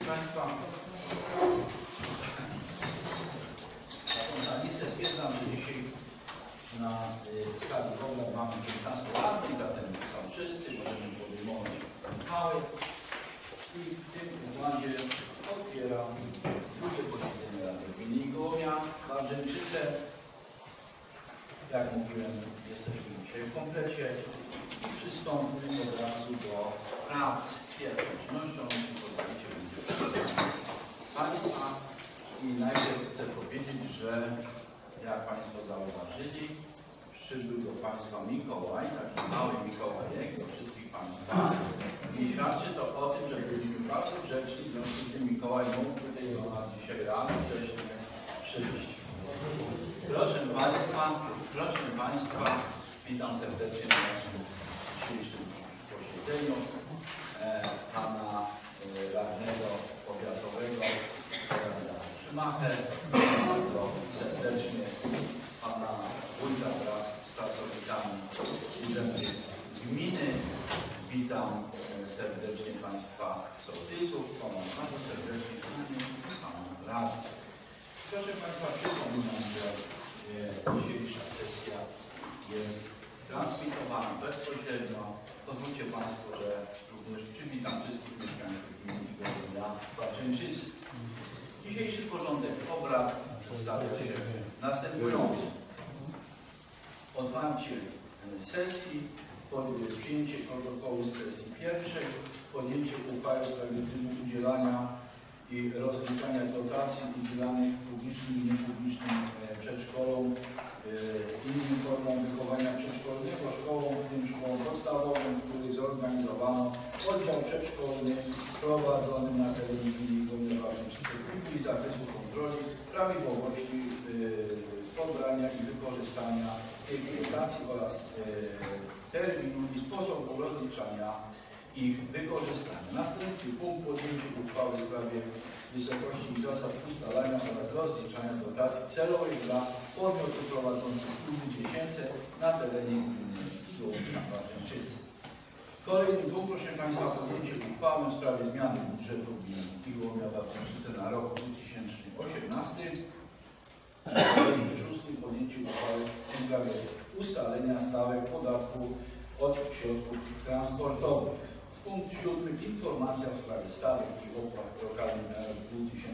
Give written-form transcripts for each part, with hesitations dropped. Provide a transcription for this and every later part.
Państwa, na listę stwierdzam, że dzisiaj na sali obrad mamy 15 radnych, zatem są wszyscy, możemy podejmować uchwały i w tym układzie otwieram drugie posiedzenie Rady Gminy Igołomia, Wawrzęczyce. Jak mówiłem, jesteśmy dzisiaj w komplecie i przystąpimy od razu do prac. Pierwszą czynnością, jeśli pozwolicie, będzie Państwa i najpierw chcę powiedzieć, że jak Państwo zauważyli, przybył do Państwa Mikołaj, taki mały Mikołajek do wszystkich Państwa i świadczy to o tym, że byliśmy bardzo grzeczni, w związku z tym Mikołaj mógł tutaj do nas dzisiaj rano wcześniej przyjść. Proszę Państwa, witam serdecznie na naszym dzisiejszym posiedzeniu pana radnego powiatowego Szymachę, bardzo serdecznie pana wójta wraz z pracownikami urzędu gminy. Witam serdecznie Państwa sołtysów, bardzo serdecznie pana radnych. Proszę Państwa, przypominam, że dzisiejsza sesja jest transmitowana bezpośrednio. Pozwólcie Państwo, że również przywitam wszystkich mieszkańców gminy Igołomia Wawrzęczycy. Dzisiejszy porządek obrad przedstawia się następująco. Otwarcie sesji, przyjęcie protokołu z sesji pierwszej, podjęcie uchwały w sprawie trybu udzielania i rozliczania dotacji udzielanych publicznym i niepublicznym przedszkolom, innym formom wychowania przedszkolnego, szkołom, w tym szkołom podstawowym, w których zorganizowano oddział przedszkolny prowadzony na terenie gminy Igołomia Wawrzęczyce i zakresu kontroli prawidłowości pobrania i wykorzystania tej dotacji oraz terminu i sposobu rozliczania ich wykorzystania. Następny punkt, podjęcie uchwały w sprawie wysokości i zasad ustalania oraz rozliczania dotacji celowej dla podmiotów prowadzących kluby dziecięce na terenie gminy Igołomia Wawrzęczyce. Kolejny punkt, proszę Państwa, podjęcie uchwały w sprawie zmiany budżetu gminy Igołomia Wawrzęczyce na rok 2018. Kolejny szósty, podjęcie uchwały w sprawie ustalenia stawek podatku od środków transportowych. Punkt 7. Informacja w sprawie stawek i opłat lokalnych na rok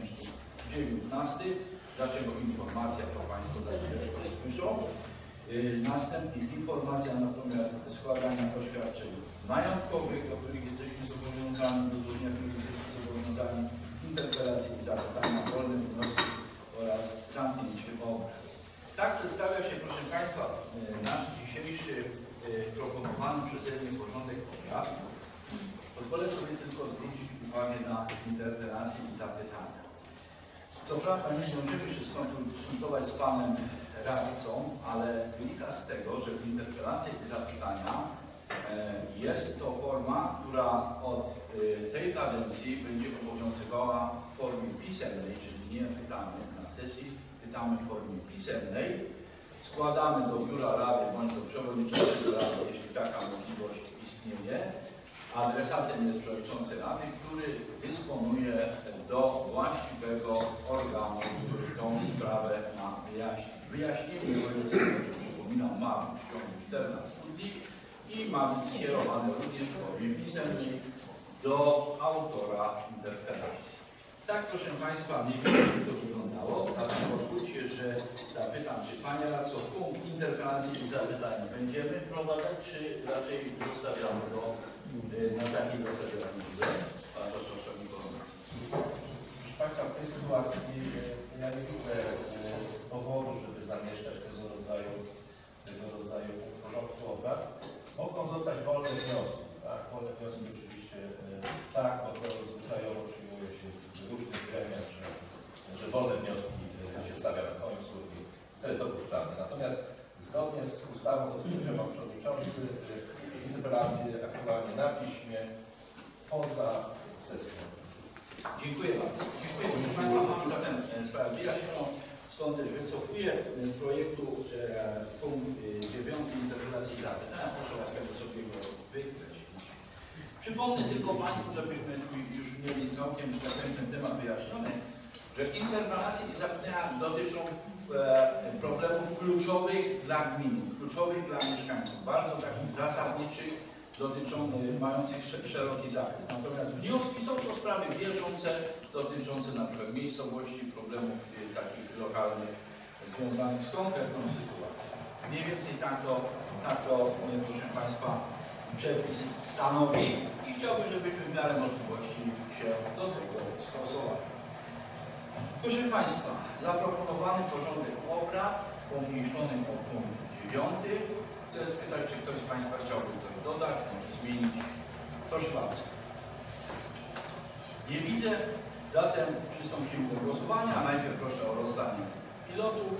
2019. Dlaczego informacja, to Państwo za chwileczkę słyszą. Następnie informacja na temat składania oświadczeń majątkowych, do których jesteśmy zobowiązani, do złożenia których jesteśmy zobowiązani, interpelacje i zapytania, wolne wnioski oraz zamknięcie obrad. Tak przedstawia się, proszę Państwa, nasz dzisiejszy proponowany przeze mnie porządek obrad. Pozwolę sobie tylko zwrócić uwagę na interpelacje i zapytania. Co prawda nie możemy się skonsultować z Panem radcą, ale wynika z tego, że w interpelacjach i zapytania jest to forma, która od tej kadencji będzie obowiązywała w formie pisemnej, czyli nie pytamy na sesji, pytamy w formie pisemnej. Składamy do biura rady bądź do przewodniczącego rady, jeśli taka możliwość istnieje. Adresatem jest przewodniczący rady, który dysponuje do właściwego organu, który tą sprawę ma wyjaśnić. Wyjaśnienie, przypominam, ma być w ciągu 14 dni i ma być skierowane również w formie pisemnej do autora interpelacji. Tak, proszę Państwa, mniej więcej to wyglądało. Zatem pozwólcie, że zapytam, czy Panie radco, punkt interpelacji i zapytań będziemy wprowadzać, czy raczej zostawiamy go na takiej zasadzie, jak mówię. Bardzo proszę o informację. Proszę Państwa, w tej sytuacji ja nie widzę powodu, żeby zamieszczać tego rodzaju porządku obrad. Mogą zostać wolne wnioski. Tak? Wolne wnioski oczywiście tak, bo to zwyczajowo przyjmuje się w różnych gremiach, że wolne wnioski się stawia na końcu i to jest dopuszczalne. Natomiast zgodnie z ustawą, o której mówił Pan Przewodniczący, interpelacje aktualnie na piśmie poza sesją. Dziękuję bardzo. Dziękuję. Proszę Państwa, mamy zatem sprawę wyjaśnioną. Stąd też wycofuję z projektu punkt 9 interpelacji i zapytania. Proszę łaskawie sobie go wykreślić. Przypomnę tylko Państwu, żebyśmy już mieli całkiem, że tak powiem, ten temat wyjaśniony, że interpelacje i zapytania dotyczą problemów kluczowych dla gminy, kluczowych dla mieszkańców, bardzo takich zasadniczych, mających szeroki zakres. Natomiast wnioski są to sprawy bieżące, dotyczące na przykład miejscowości, problemów takich lokalnych, związanych z konkretną sytuacją. Mniej więcej tak to proszę Państwa, przepis stanowi i chciałbym, żebyśmy w miarę możliwości się do tego stosowali. Proszę Państwa, zaproponowany porządek obrad pomniejszony o punkt 9. Chcę spytać, czy ktoś z Państwa chciałby coś dodać, może zmienić. Proszę bardzo. Nie widzę, zatem przystąpimy do głosowania. Najpierw proszę o rozdanie pilotów.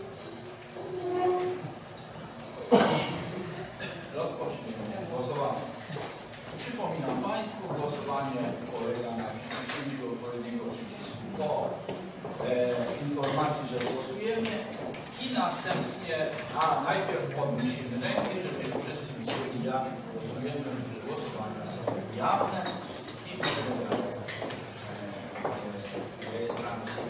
Rozpoczniemy głosowanie. Przypominam Państwu, głosowanie polega na wciśnięciu odpowiedniego przycisku po informacji, że głosujemy i następnie, najpierw podnosimy rękę, żeby wszyscy widzieli, jak głosujemy, że głosowania są jawne i podlegają rejestracji.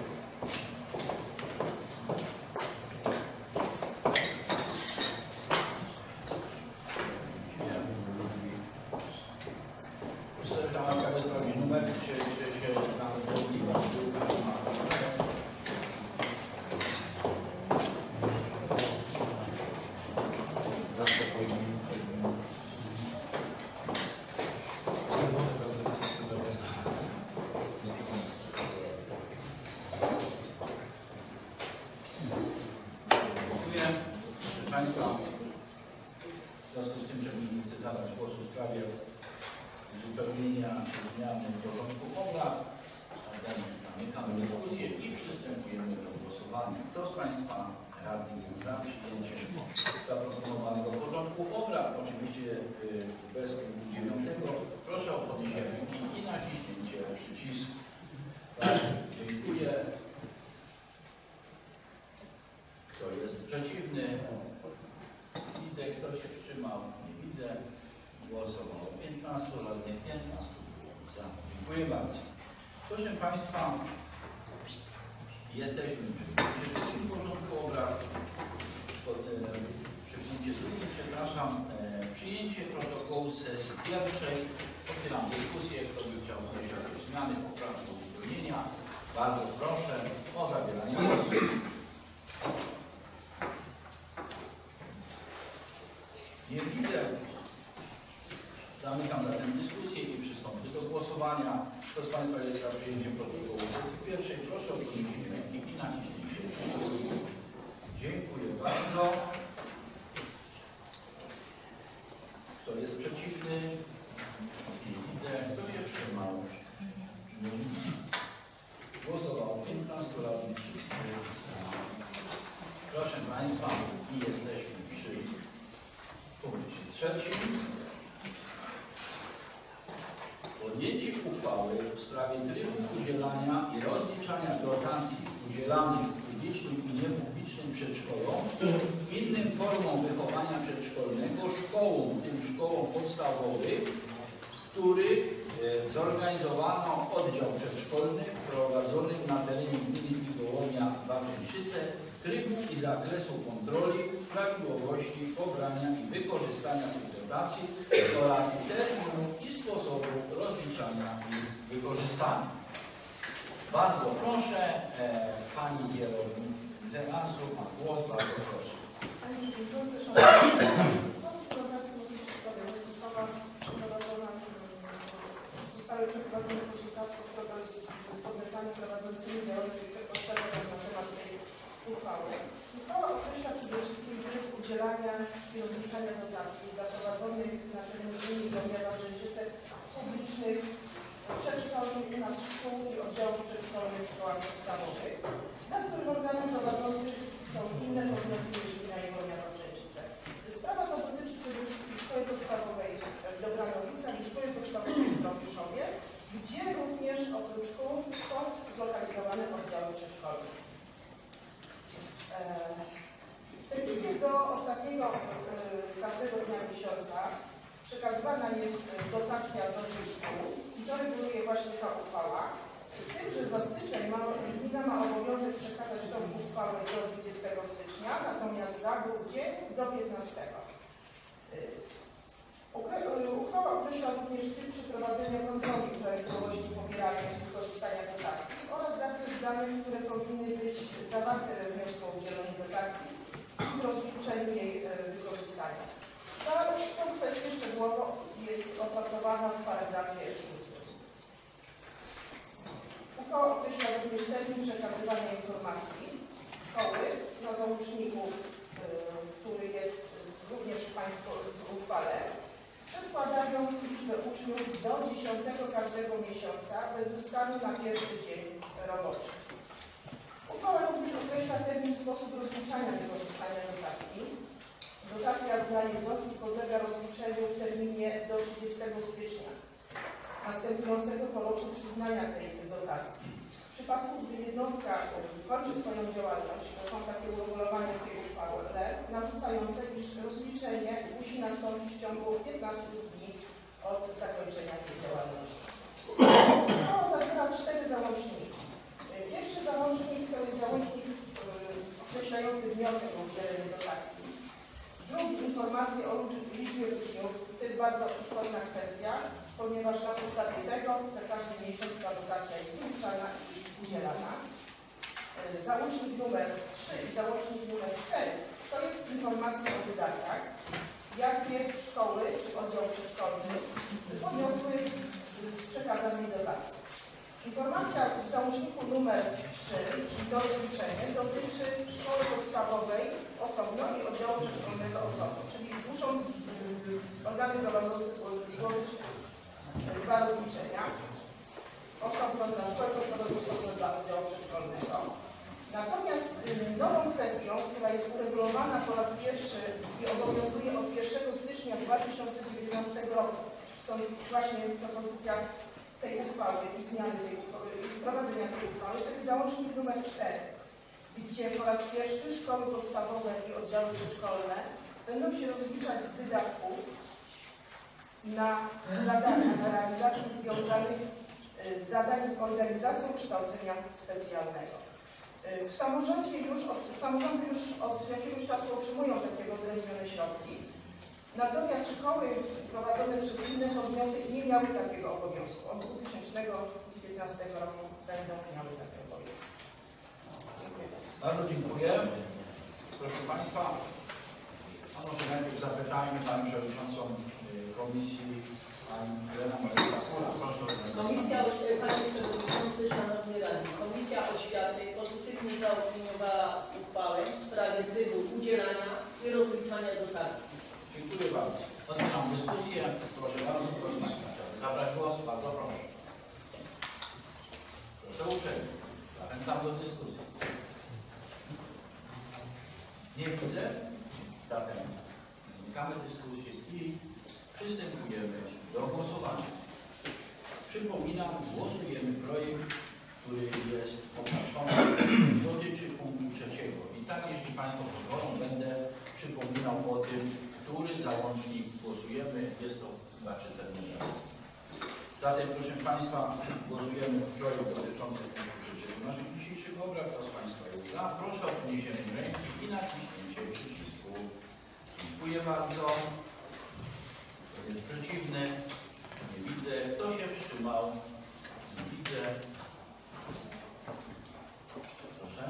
W związku z tym, że nie chcę zabrać głosu w sprawie uzupełnienia czy zmiany porządku obrad, zamykamy dyskusję i przystępujemy do głosowania. Kto z Państwa radnych jest za przyjęciem zaproponowanego porządku obrad, oczywiście bez punktu 9, proszę o podniesienie ręki i naciśnięcie przycisku. Tak, dziękuję. Kto jest przeciwny? Widzę, kto się wstrzymał. Nie widzę. Głosowało 15, radnych 15 było za. Dziękuję bardzo. Proszę Państwa, jesteśmy przy trzecim porządku obrad. Przy punkcie drugim, przepraszam, przyjęcie protokołu z sesji pierwszej. Otwieram dyskusję. Kto by chciał wnieść jakieś zmiany, poprawki, uzupełnienia. Bardzo proszę o zabieranie głosu. Nie widzę. Zamykam zatem dyskusję i przystąpię do głosowania. Kto z Państwa jest za przyjęciem protokołu sesji pierwszej, proszę o podniesienie ręki i naciśnięcie przycisku. Dziękuję bardzo. Kto jest przeciwny? Nie widzę. Kto się wstrzymał? Nie widzę. Głosowało 15 radnych. Proszę Państwa, i jesteśmy przy punkcie trzecim. Podjęcie uchwały w sprawie trybu udzielania i rozliczania dotacji udzielanych publicznym i niepublicznym przedszkolom, innym formom wychowania przedszkolnego, szkołom, w tym szkołom podstawowych, w których zorganizowano oddział przedszkolny prowadzony na terenie gminy Piwołownia Wawrzyńczyce, trybu i zakresu kontroli, prawidłowości pobrania i wykorzystania tych dotacji oraz terminu i sposobu rozliczania ich wykorzystania. Bardzo proszę, Pani kierownik Zenasu, ma głos, bardzo proszę. Panie Przewodniczący, Szanowni Państwo, zostały przeprowadzone konsultacje z podmiotami prowadzącymi działalność gospodarczą na temat tej uchwały. Uchwała określa przede wszystkim tryb udzielania i rozliczania dotacji dla prowadzonych na terenie gminy Wawrzyńczyce publicznych przedszkolnych u nas szkół i oddziałów przedszkolnych w szkołach podstawowych, nad których organem prowadzących są inne podmioty niż gmina Wawrzyńczyce. Sprawa ta dotyczy przede wszystkim szkoły podstawowej w Dobranowicach i szkoły podstawowej w Drobiszowie, gdzie również oprócz szkół są zlokalizowane oddziały przedszkolne. W terminie do ostatniego każdego dnia miesiąca przekazywana jest dotacja do tych szkół i to reguluje właśnie ta uchwała. Z tym, że za styczeń gmina ma obowiązek przekazać tą uchwałę do 20 stycznia, natomiast za grudzień do 15. Uchwała określa również tryb przeprowadzenia kontroli prawidłowości pobierania i wykorzystania dotacji oraz zakres danych, które powinny być zawarte we wniosku o udzielenie dotacji i w rozliczeniu jej wykorzystania. Ta kwestia szczegółowo jest opracowana w paragrafie 6. Uchwała określa również termin przekazywania informacji szkoły na załączniku, który jest również Państwo w uchwale. Przedkładają liczbę uczniów do 10 każdego miesiąca bez ustalu na pierwszy dzień roboczy. Uchwała również określa termin i sposób rozliczania wykorzystania dotacji. Dotacja dla jednostki podlega rozliczeniu w terminie do 30 stycznia następującego po roku przyznania tej dotacji. W przypadku, gdy jednostka kończy swoją działalność, to są takie uregulowania w tej uchwale narzucające, iż rozliczenie musi nastąpić w ciągu 15 dni od zakończenia tej działalności. Uchwała zawiera 4 załączniki. Pierwszy załącznik to jest załącznik określający wniosek o udzielenie dotacji. Drugi informacje o liczbie uczniów. To jest bardzo istotna kwestia, ponieważ na podstawie tego za każdy miesiąc ta dotacja jest wyliczana i udzielana. Załącznik numer 3 i załącznik numer 4 to jest informacja o wydatkach, jakie szkoły czy oddział przedszkolny podniosły z przekazanej dotacji. Informacja w załączniku numer 3, czyli do rozliczenia, dotyczy szkoły podstawowej osobno i oddziału przedszkolnego osobno, czyli muszą organy prowadzące złożyć 2 rozliczenia. Osobno dla szkoły podstawowej, osobno dla oddziału przedszkolnego. Natomiast nową kwestią, która jest uregulowana po raz pierwszy i obowiązuje od 1 stycznia 2019 roku, stąd właśnie propozycja tej uchwały i zmiany tej uchwały, i wprowadzenia tej uchwały, to jest załącznik numer 4, gdzie po raz pierwszy szkoły podstawowe i oddziały przedszkolne będą się rozliczać z wydatków na zadania, na realizację związanych zadań z organizacją kształcenia specjalnego. Samorządy już od jakiegoś czasu otrzymują takiego odrębnione środki, natomiast szkoły prowadzone przez inne podmioty nie miały takiego obowiązku. Od 2019 roku będą miały takie obowiązki. Dziękuję bardzo. Bardzo dziękuję. Proszę Państwa, a może najpierw zapytajmy Panią Przewodniczącą Komisji, Pani Helena Majewska-Kula. Proszę o Panie Przewodniczący, Szanowni Radni, Komisja Oświaty pozytywnie zaopiniowała uchwałę w sprawie trybu udzielania i rozliczania dotacji. Dziękuję bardzo. Otwieram dyskusję. Proszę bardzo, proszę Państwa. Zabrać głos? Bardzo proszę. Proszę uprzejmie. Zachęcam do dyskusji. Nie widzę? Zatem zamykamy dyskusję i przystępujemy do głosowania. Przypominam, głosujemy projekt, który jest oznaczony, dotyczy punktu 3. I tak, jeśli Państwo pozwolą, będę przypominał o tym, który załącznik głosujemy. Jest to chyba czytelność. Zatem, proszę Państwa, głosujemy w projekt dotyczący punktu 3 naszych dzisiejszych obrad. Kto z Państwa jest za? Proszę o podniesienie ręki i naciśnięcie przycisku. Dziękuję bardzo. Kto jest przeciwny? Nie widzę. Kto się wstrzymał? Nie widzę. Proszę.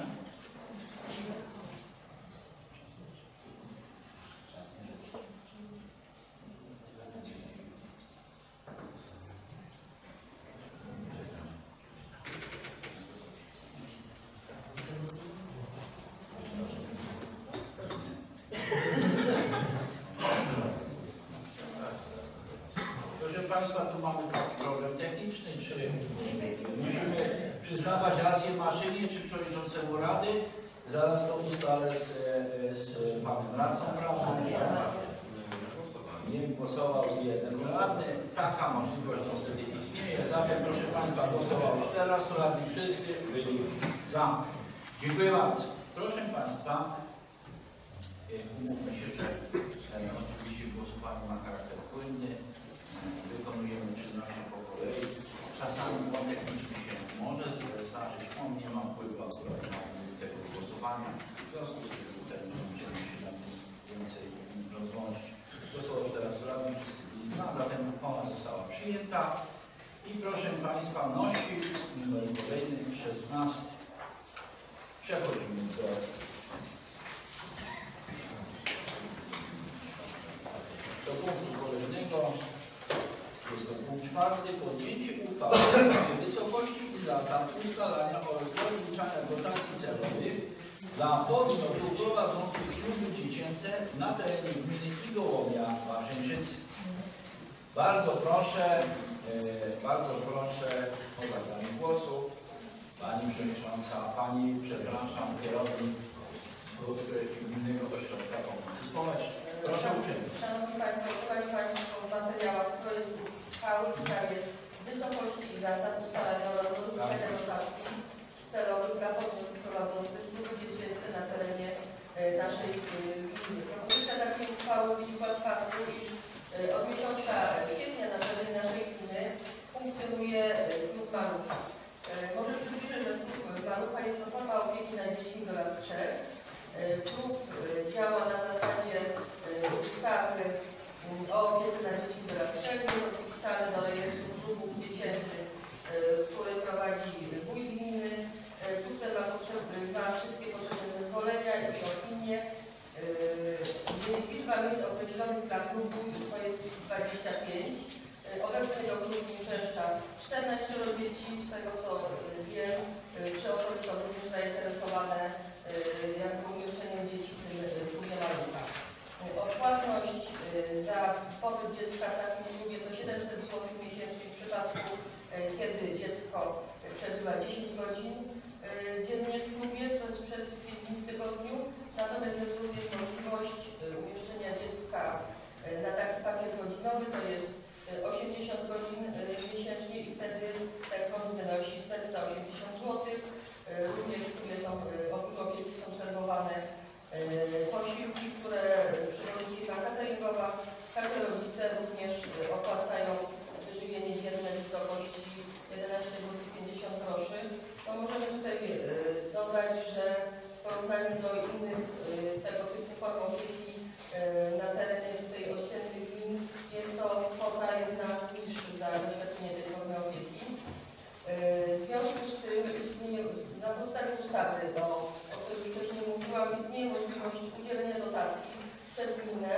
Państwa, tu mamy taki problem techniczny, czy musimy przyznawać rację maszynie, czy przewodniczącemu Rady? Zaraz to ustalę z panem radcą prawnym. Nie głosował jeden radny. Taka możliwość niestety istnieje. Zatem, proszę Państwa, głosował 14 radnych, wszyscy byli za. Dziękuję bardzo. Proszę Państwa, Umówmy się, że oczywiście głosowanie ma charakter płynny, wykonujemy czynności po kolei. Czasami błąd techniczny się może zdarzyć, on nie ma wpływu akurat na tego głosowania. W związku z tym tutaj nie będziemy się na tym więcej rozwączyć. Głosował już teraz radny, wszyscy byli za, zatem uchwała została przyjęta. I proszę Państwa, nosi numer kolejny 16. Przechodzimy do punktu kolejnego. Jest to punkt 4. Podjęcie uchwały w wysokości i zasad ustalania oraz rozliczania dotacji celowych dla podmiotów prowadzących kluby dziecięce na terenie gminy Igołowia Łażęczycy. Bardzo proszę o zabranie głosu Pani Przewodnicząca, Pani, przepraszam, kierownik Gminnego Ośrodka Pomocy Społecznej. Proszę uprzejmie. Szanowni Państwo, szukali Państwo w materiałach projektu uchwały w sprawie wysokości i zasad ustalania oraz rozliczenia dotacji celowych dla podmiotów prowadzących kluby dziecięce na terenie naszej gminy. Propozycja takiej uchwały wynikła z faktu, iż od miesiąca kwietnia na terenie naszej gminy funkcjonuje klub Malucha. Może przybliżę, że klub Malucha jest to forma opieki nad dziećmi do lat 3. Klub działa na zasadzie ustawy o opiece nad dziećmi do lat 3. Jest wpisany do rejestru klubów dziecięcych, który prowadzi wójt gminy. Klub ten ma wszystkie potrzebne zezwolenia i opinie. Liczba miejsc określonych dla klubu to jest 25. Obecnie do klubu uczęszcza 14 dzieci, z tego co wiem, 3 osoby są również zainteresowane jakby umieszczeniem dzieci w tym klubie Malucha. Odpłatność za pobyt dziecka w takim klubie to 700 zł miesięcznie w przypadku, kiedy dziecko przebywa 10 godzin dziennie w klubie, to jest przez 5 dni w tygodniu. Natomiast jest również możliwość umieszczenia dziecka na taki pakiet godzinowy, to jest 80 godzin miesięcznie i wtedy ten koszt wynosi 480 zł. Również w klubie są, oprócz opieki są serwowane posiłki, które przywodzi firma cateringowa. Także rodzice również opłacają wyżywienie dzienne w wysokości 11,50 zł. To możemy tutaj dodać, że w porównaniu do innych tego typu form opieki na terenie tutaj ościennych gmin jest to kwota jedna z niższych za świadczenie tej formy opieki. W związku z tym istnieje, na podstawie ustawy, o której wcześniej mówiłam, istnieje możliwość udzielenia dotacji przez gminę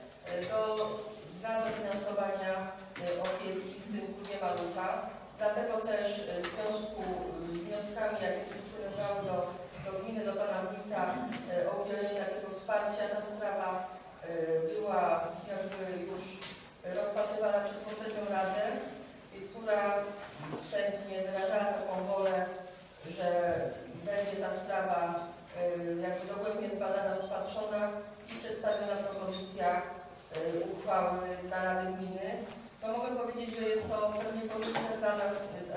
dla dofinansowania opieki w tym klubie Malucha. Dlatego też w związku z wnioskami, jakie wpłynęły do gminy, do pana wójta o udzielenie takiego wsparcia, ta sprawa była jakby już rozpatrywana przez poprzednią radę, która wstępnie wyrażała taką wolę, że będzie ta sprawa jakby dogłębnie zbadana, rozpatrzona i przedstawiona propozycja uchwały dla Rady Gminy. To mogę powiedzieć, że jest to pewnie korzystne dla nas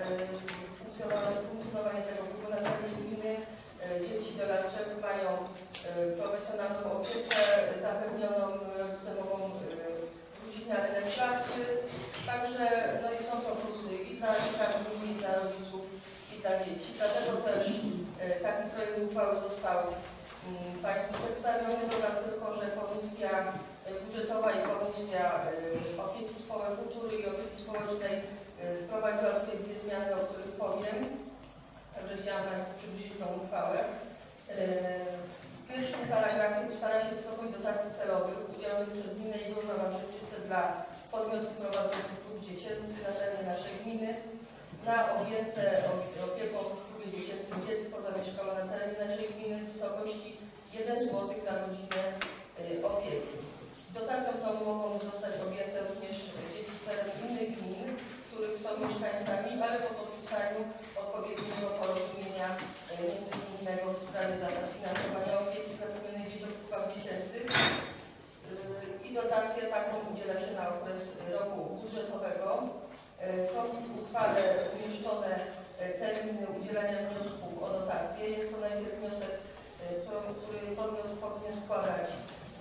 funkcjonowanie tego klubu na terenie gminy. Dzieci do lat 3 mają profesjonalną opiekę zapewnioną, rodzice mogą wrócić na rynek pracy. Także no i są to plusy i dla gminy, i dla rodziców, i dla dzieci. Dlatego też taki projekt uchwały został Państwu przedstawiony. Dodam tylko, że Komisja Budżetowa i Komisja Opieki Społecznej, Kultury i Opieki Społecznej wprowadziła tutaj 2 zmiany, o których powiem. Także chciałam Państwu przybliżyć tą uchwałę. W pierwszym paragrafie ustala się wysokość dotacji celowych udzielonych przez gminę Igołowia Łażęczyce dla podmiotów prowadzących klub dziecięcy na terenie naszej gminy na objęte opieką w klubie dziecięcym dziecko zamieszkałe na terenie naszej gminy w wysokości 1 zł za godzinę opieki. Dotacją tą mogą zostać objęte również dzieci z terenu innych gmin, których są mieszkańcami, ale po podpisaniu odpowiedniego porozumienia międzygminnego w sprawie zafinansowania opieki zapewnionej dzieciom w klubach dziecięcych. I dotację taką udziela się na okres roku budżetowego. Są w uchwale umieszczone terminy udzielania wniosków o dotację. Jest to najpierw wniosek, który podmiot powinien składać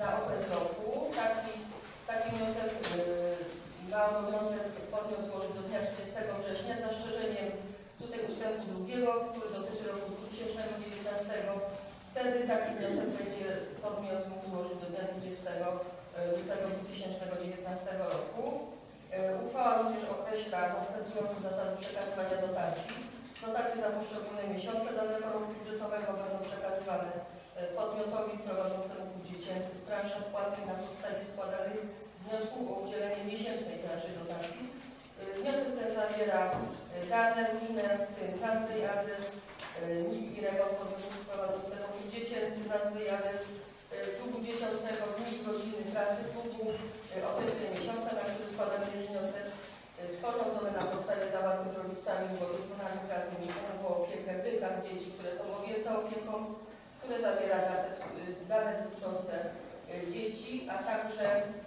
roku 2019. Wtedy taki wniosek będzie podmiot mógł złożyć do dnia 20 lutego 2019 roku. Uchwała również określa następujące zasady przekazywania dotacji. Dotacje na poszczególne miesiące danego roku budżetowego będą przekazywane podmiotowi prowadzącemu klub dziecięcy w transzach płatnych na podstawie składanych wniosków o udzielenie miesięcznej transzy dotacji. Wniosek ten zawiera dane różne, w tym nazwy i adres, NIP i REGON podmiotu prowadzącego klub dziecięcy, nazwy i adres klubu dziecięcego, dni i godziny pracy klubu, określenie miesiąca, na który składany jest wniosek, sporządzone na podstawie zawartych z rodzicami lub opiekunami prawnymi umowy o opiekę, wykaz dzieci, które są objęte opieką, które zawiera dane dotyczące dzieci, a także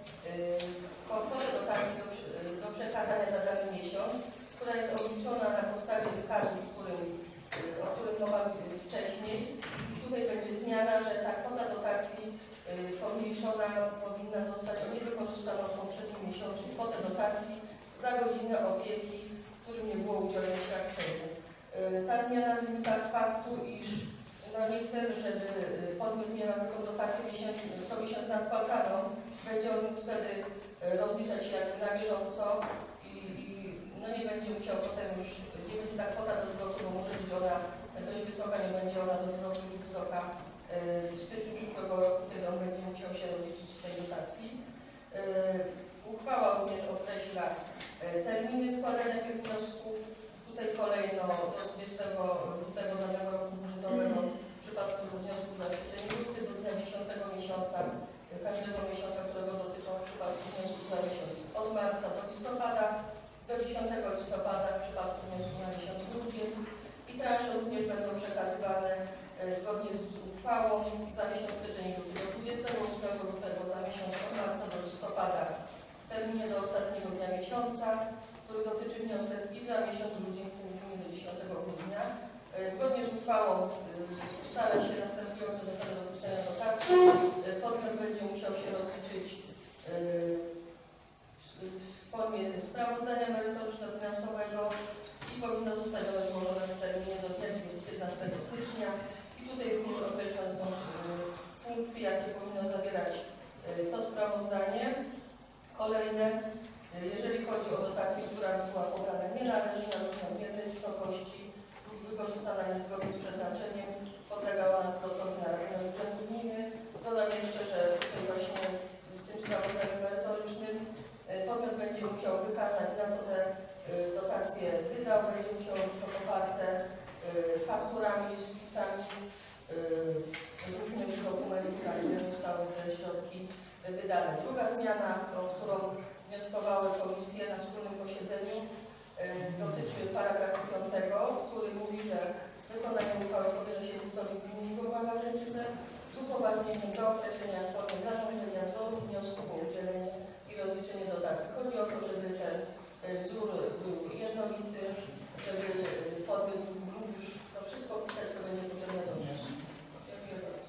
kwotę dotacji do przekazania za dany miesiąc, która jest obliczona na podstawie wykazu, o którym mowa wcześniej. I tutaj będzie zmiana, że ta kwota dotacji pomniejszona powinna zostać o niewykorzystaną w poprzednim miesiącu kwotę dotacji za godzinę opieki, w którym nie było udzielone świadczenia. Ta zmiana wynika z faktu, iż nie chcemy, żeby podmiot miał tylko dotację co miesiąc nadpłacaną. Będzie on mógł wtedy rozliczać się jakby na bieżąco i nie będzie musiał potem już, nie będzie ta kwota do zwrotu, bo może być ona dość wysoka, nie będzie ona do zwrotu już wysoka w styczniu przyszłego roku, kiedy on będzie musiał się rozliczyć z tej dotacji. Uchwała również określa terminy składania tych wniosków. Tutaj kolejno do 20 lutego danego roku budżetowego w przypadku wniosków za styczeń luty do dnia 10 miesiąca, każdego miesiąca, którego dotyczą w przypadku wniosków za miesiąc od marca do listopada, do 10 listopada w przypadku wniosków na miesiąc grudzień i transze również będą przekazywane zgodnie z uchwałą za miesiąc styczeń i luty do 28 lutego, za miesiąc od marca do listopada w terminie do ostatniego dnia miesiąca, który dotyczy wniosek i za miesiąc grudzień w terminie do 10 grudnia. Zgodnie z uchwałą ustala się następujące zasady dotyczące dotacji. Podmiot będzie musiał się rozliczyć w formie sprawozdania merytoryczno-finansowego i powinno zostać ono złożone w terminie do dnia 15 stycznia. I tutaj również określone są punkty, jakie powinno zawierać to sprawozdanie. Kolejne, jeżeli chodzi o dotację, która była pobrana nienależnie lub w nadmiernej wysokości lub wykorzystana niezgodnie z przeznaczeniem, podlega ona zwrotowi na rachunek urzędu gminy. Dodam jeszcze, że tutaj właśnie w tym sprawozdaniu merytorycznym podmiot będzie musiał wykazać, na co te dotacje wydał, będzie musiał być to poparte fakturami, spisami różnych dokumentów, które zostały te środki wydane. Druga zmiana, o którą wnioskowały komisje na wspólnym posiedzeniu, dotyczy paragrafu 5, który mówi, że wykonanie uchwały powierza się wójtowi gminy i głowom Wawrzyńczycy z upoważnieniem do określenia formy zarządzenia wzoru wniosków o udzielenie i rozliczenie dotacji. Chodzi o to, żeby ten wzór był jednolity, żeby podmiot mógł już to wszystko pisać, co będzie potrzebne do wniosku. Dziękuję bardzo.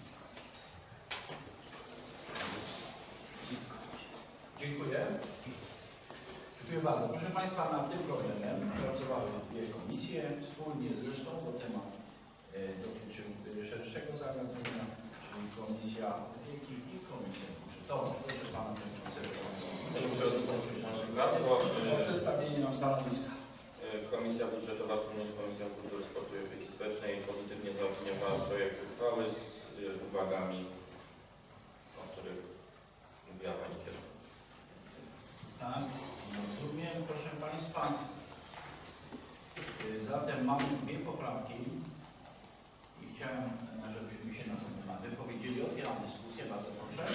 Dziękuję. Dziękuję bardzo. Proszę Państwa, nad tym problemem pracowały dwie komisje, wspólnie zresztą, bo temat dotyczył szerszego zagadnienia, czyli Komisja Opieki i Komisja Budżetowa. Proszę Pana Przewodniczącego. Panie Przewodniczący, Szanowni Państwo, O przedstawienie nam stanowiska. Komisja Budżetowa wspólnie z Komisją Kultury, Sportu i Opieki Społecznej pozytywnie zaopiniowała projekt uchwały z uwagami, o których mówiła Pani kierownik. Tak, rozumiem, proszę Państwa. Zatem mamy dwie poprawki i chciałem, żebyśmy się na ten temat wypowiedzieli. Otwieram dyskusję, bardzo proszę.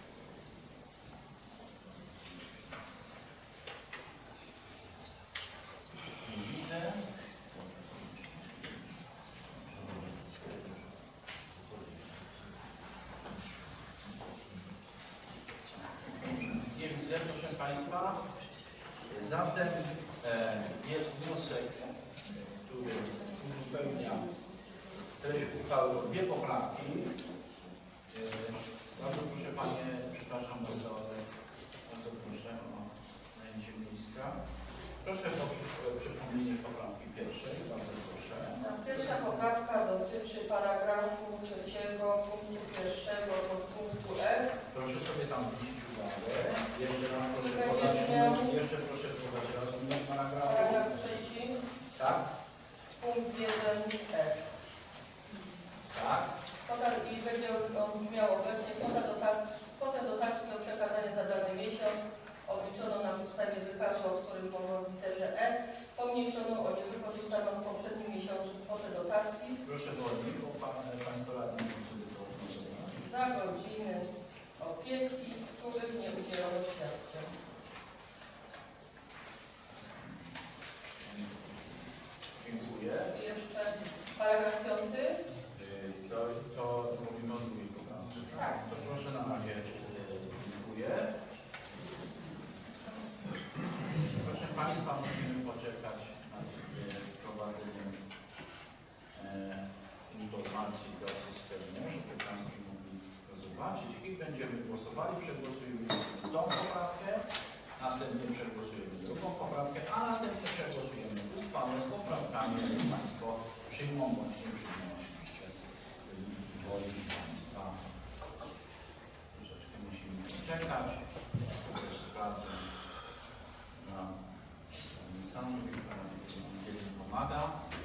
Nie widzę. Nie widzę, proszę Państwa. Zatem jest wniosek, który uzupełnia treść uchwały o dwie poprawki. Bardzo proszę Panie, przepraszam bardzo, ale bardzo proszę o zajęcie miejsca. Proszę o przypomnienie poprawki pierwszej, bardzo proszę. Pierwsza poprawka dotyczy paragrafu 3 punktu 1 podpunktu F. Proszę sobie tam zwrócić uwagę. Jeszcze raz proszę Będzie podać, miał- jeszcze proszę podać raz numer paragrafu. Paragraf 3, Tak, punkt 1F. tak. I będzie on brzmiał obecnie kwotę dotacji do przekazania za dany miesiąc obliczoną na podstawie wykazu, o którym mowa w literze E, pomniejszoną o niewykorzystaną w poprzednim miesiącu kwotę dotacji Proszę wolniej, bo Państwo radni muszą sobie to odnotować. za godziny opieki, których nie udzielono świadczeń. Dziękuję. I jeszcze paragraf 5. To mówimy o drugiej poprawce. Tak. To proszę na razie. Dziękuję. Proszę Państwa, musimy poczekać nad wprowadzeniem informacji do systemu, żeby Państwo mogli to zobaczyć. I będziemy głosowali, przegłosujemy tą poprawkę, następnie przegłosujemy drugą poprawkę, a następnie przegłosujemy uchwałę z poprawkami, które Państwo przyjmą bądź nie przyjmą oczywiście woli Państwa. Troszeczkę musimy poczekać. To też sprawdzę na sam, kiedy pomaga.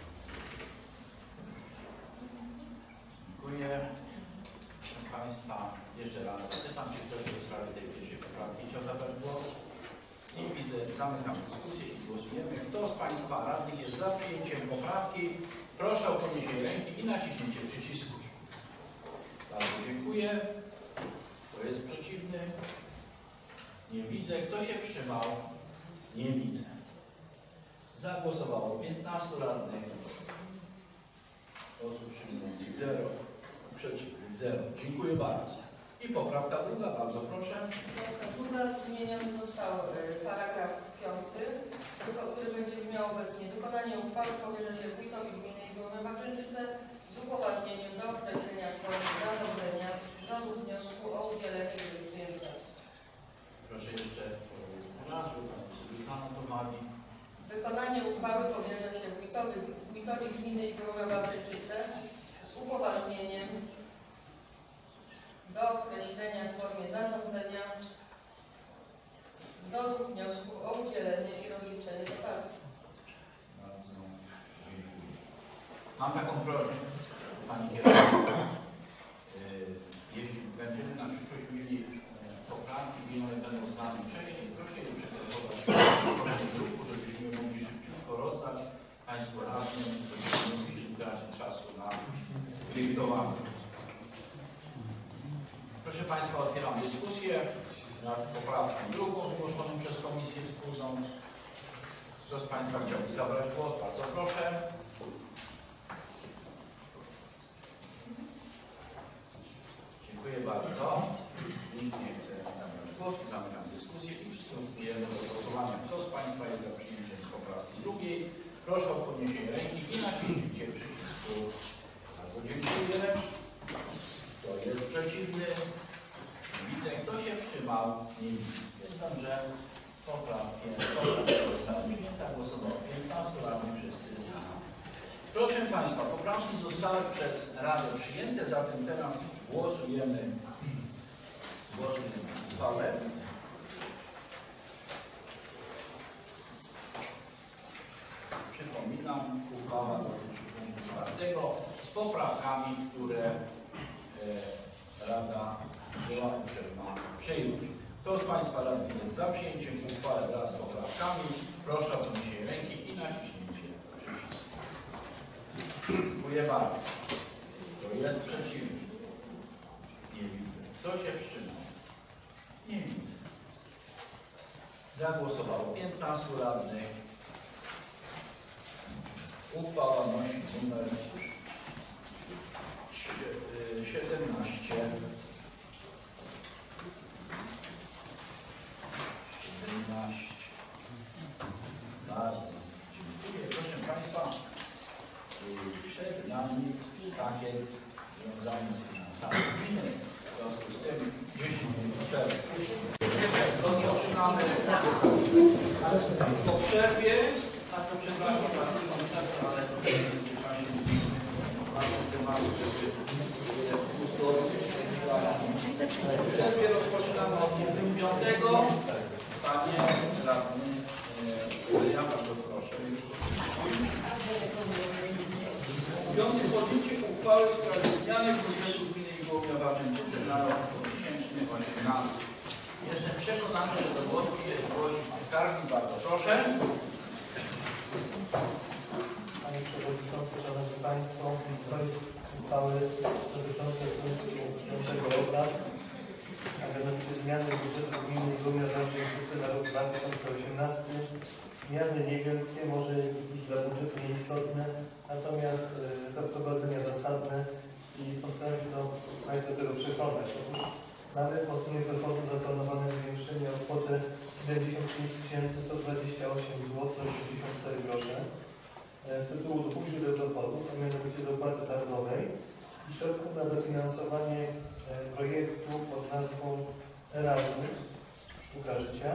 Dziękuję. Proszę Państwa, jeszcze raz zapytam, czy ktoś w sprawie tej pierwszej poprawki chciał zabrać głos. Nie widzę, zamykam dyskusję i głosujemy. Kto z Państwa radnych jest za przyjęciem poprawki? Proszę o podniesienie ręki i naciśnięcie przycisku. Bardzo dziękuję. Kto jest przeciwny? Nie widzę. Kto się wstrzymał? Nie widzę. Zagłosowało 15 radnych. Osób wstrzymujących 0. Przeciwnych 0. Dziękuję bardzo. I poprawka druga, bardzo proszę. Druga zmieniony został paragraf 5, który będzie brzmiał obecnie. Wykonanie uchwały powierza się wójtowi gminy i głowie Bakrzyńczyce z upoważnieniem do określenia formy zarządzenia rządu wniosku o udzielenie wyliczenia dotacji. Proszę jeszcze raz, żeby Państwo sobie zanotowali. Wykonanie uchwały powierza się wójtowi gminy i głowie Bakrzyńczyce z upoważnieniem do określenia w formie zarządzenia wzoru wniosku o udzielenie i rozliczenie dotacji. Bardzo dziękuję. Mam taką prośbę, Pani Kierownik. Jeśli będziemy na przyszłość mieli poprawki i one będą znane wcześniej, proszę je przygotować w druku, żebyśmy mogli szybciutko rozdać Państwu radnym, żebyśmy nie musieli tracić czasu na dyktowanie. Proszę Państwa, otwieram dyskusję nad poprawką drugą zgłoszoną przez Komisję Wspólną. Kto z Państwa chciałby zabrać głos? Bardzo proszę. Dziękuję bardzo. Nikt nie chce zabrać głosu. Zamykam dyskusję i przystępujemy do głosowania. Kto z Państwa jest za przyjęciem poprawki drugiej? Proszę o podniesienie ręki i naciśnięcie przycisku. Bardzo dziękuję. Kto jest przeciwny? Nie widzę. Kto się wstrzymał? Nie widzę. Stwierdzam, że poprawki zostały przyjęte. Głosowało 15 radnych, wszyscy za. Proszę Państwa, poprawki zostały przez Radę przyjęte, zatem teraz głosujemy uchwałę. Przypominam, uchwała dotyczy punktu 4 z poprawkami, które Rada była uprzejma przyjąć. Kto z Państwa radnych jest za przyjęciem uchwały wraz z poprawkami? Proszę o podniesienie ręki i naciśnięcie przycisku. Dziękuję bardzo. Kto jest przeciwny? Nie widzę. Kto się wstrzymał? Nie widzę. Zagłosowało 15 radnych. Uchwała nosi numer 17. Bardzo dziękuję. Proszę Państwa, przed nami pakiet związany z finansami gminy. W związku z tym 10 minut przerwy. Rozpoczynamy po przerwie. Bardzo przepraszam za różną czasem, ale to w międzyczasie mamy temat, żeby uzgodnić. W przerwie rozpoczynamy od punktu 5. Panie radny, ja bardzo proszę. 5. Podjęcie uchwały w sprawie zmiany budżetu gminy Iwołomia Wawrzyńczyce na rok 2018. Jestem przekonany, że do głosu się zgłosi pan skarbnik. Bardzo proszę. Panie Przewodniczący, Szanowni Państwo, projekt uchwały dotyczący punktu 5 obrad, a mianowicie zmiany budżetu gminy Iwołomia Wawrzyńczyce na rok 2018. Zmiany niewielkie, może być dla budżetu nieistotne, natomiast do wprowadzenia zasadne i postaram się do Państwa tego przekonać. Otóż mamy po stronie dochodu zaplanowane zwiększenie o kwotę 75 128 zł 84 grosze z tytułu dopóki do dochodów, a mianowicie z opłaty targowej i środków na dofinansowanie projektu pod nazwą Erasmus Sztuka Życia.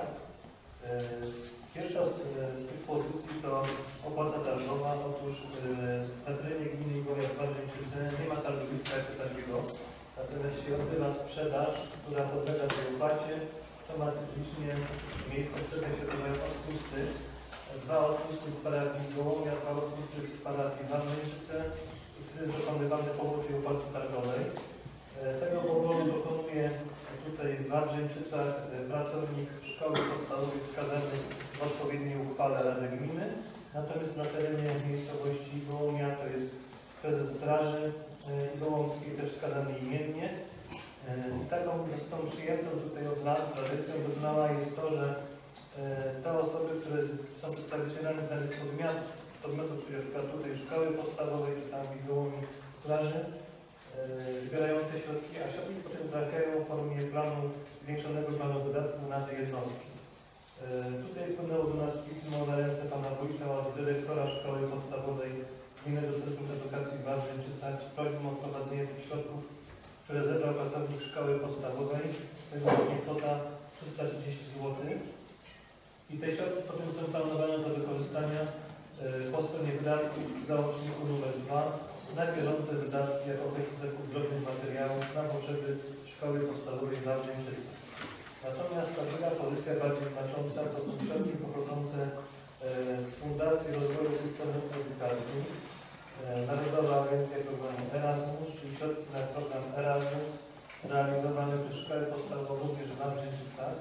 Pierwsza z tych pozycji to opłata targowa. Otóż na terenie gminy Iwołomia Wawrzyńczyce nie ma targowiska jako takiego, natomiast się odbywa sprzedaż, która podlega tej opłacie. To ma cyklicznie miejsce, wtedy się odbywają odpusty. 2 odpusty w parafii Iwołomia, 2 odpusty w parafii Wawrzyńczyce i wtedy jest dokonywany powód tej opłaty targowej. Tego powodu dokonuje tutaj w Wawrzyńczycach pracownik szkoły podstawowej wskazany w odpowiedniej uchwale Rady Gminy. Natomiast na terenie miejscowości Iwołomia to jest prezes Straży Iwołomskiej, też wskazany imiennie. Z tą przyjętą tutaj od lat tradycją doznała jest to, że te osoby, które są przedstawicielami danych podmiotów, czyli na przykład tutaj szkoły podstawowej, czy tam w Iwołomii Straży, zbierają te środki, a środki potem trafiają w formie zwiększonego planu wydatków na te jednostki. Tutaj wpłynęło do nas pismo na ręce pana wójta od dyrektora szkoły podstawowej Gminnego Centrum Edukacji w Wawrzyńczycach z prośbą o wprowadzenie tych środków, które zebrał pracownik szkoły podstawowej. To jest właśnie kwota 330 zł. I te środki potem są planowane do wykorzystania po stronie wydatków w załączniku nr 2 na bieżące wydatki jako zakup drobnych materiałów na potrzeby szkoły podstawowej w Wawrzyńczycach. Natomiast ta druga pozycja bardziej znacząca to są środki pochodzące z Fundacji Rozwoju Systemu Edukacji, Narodowa Agencja Programu Erasmus, czyli środki na program Erasmus realizowany przez Szkołę Podstawową również w Wawrzyńczycach.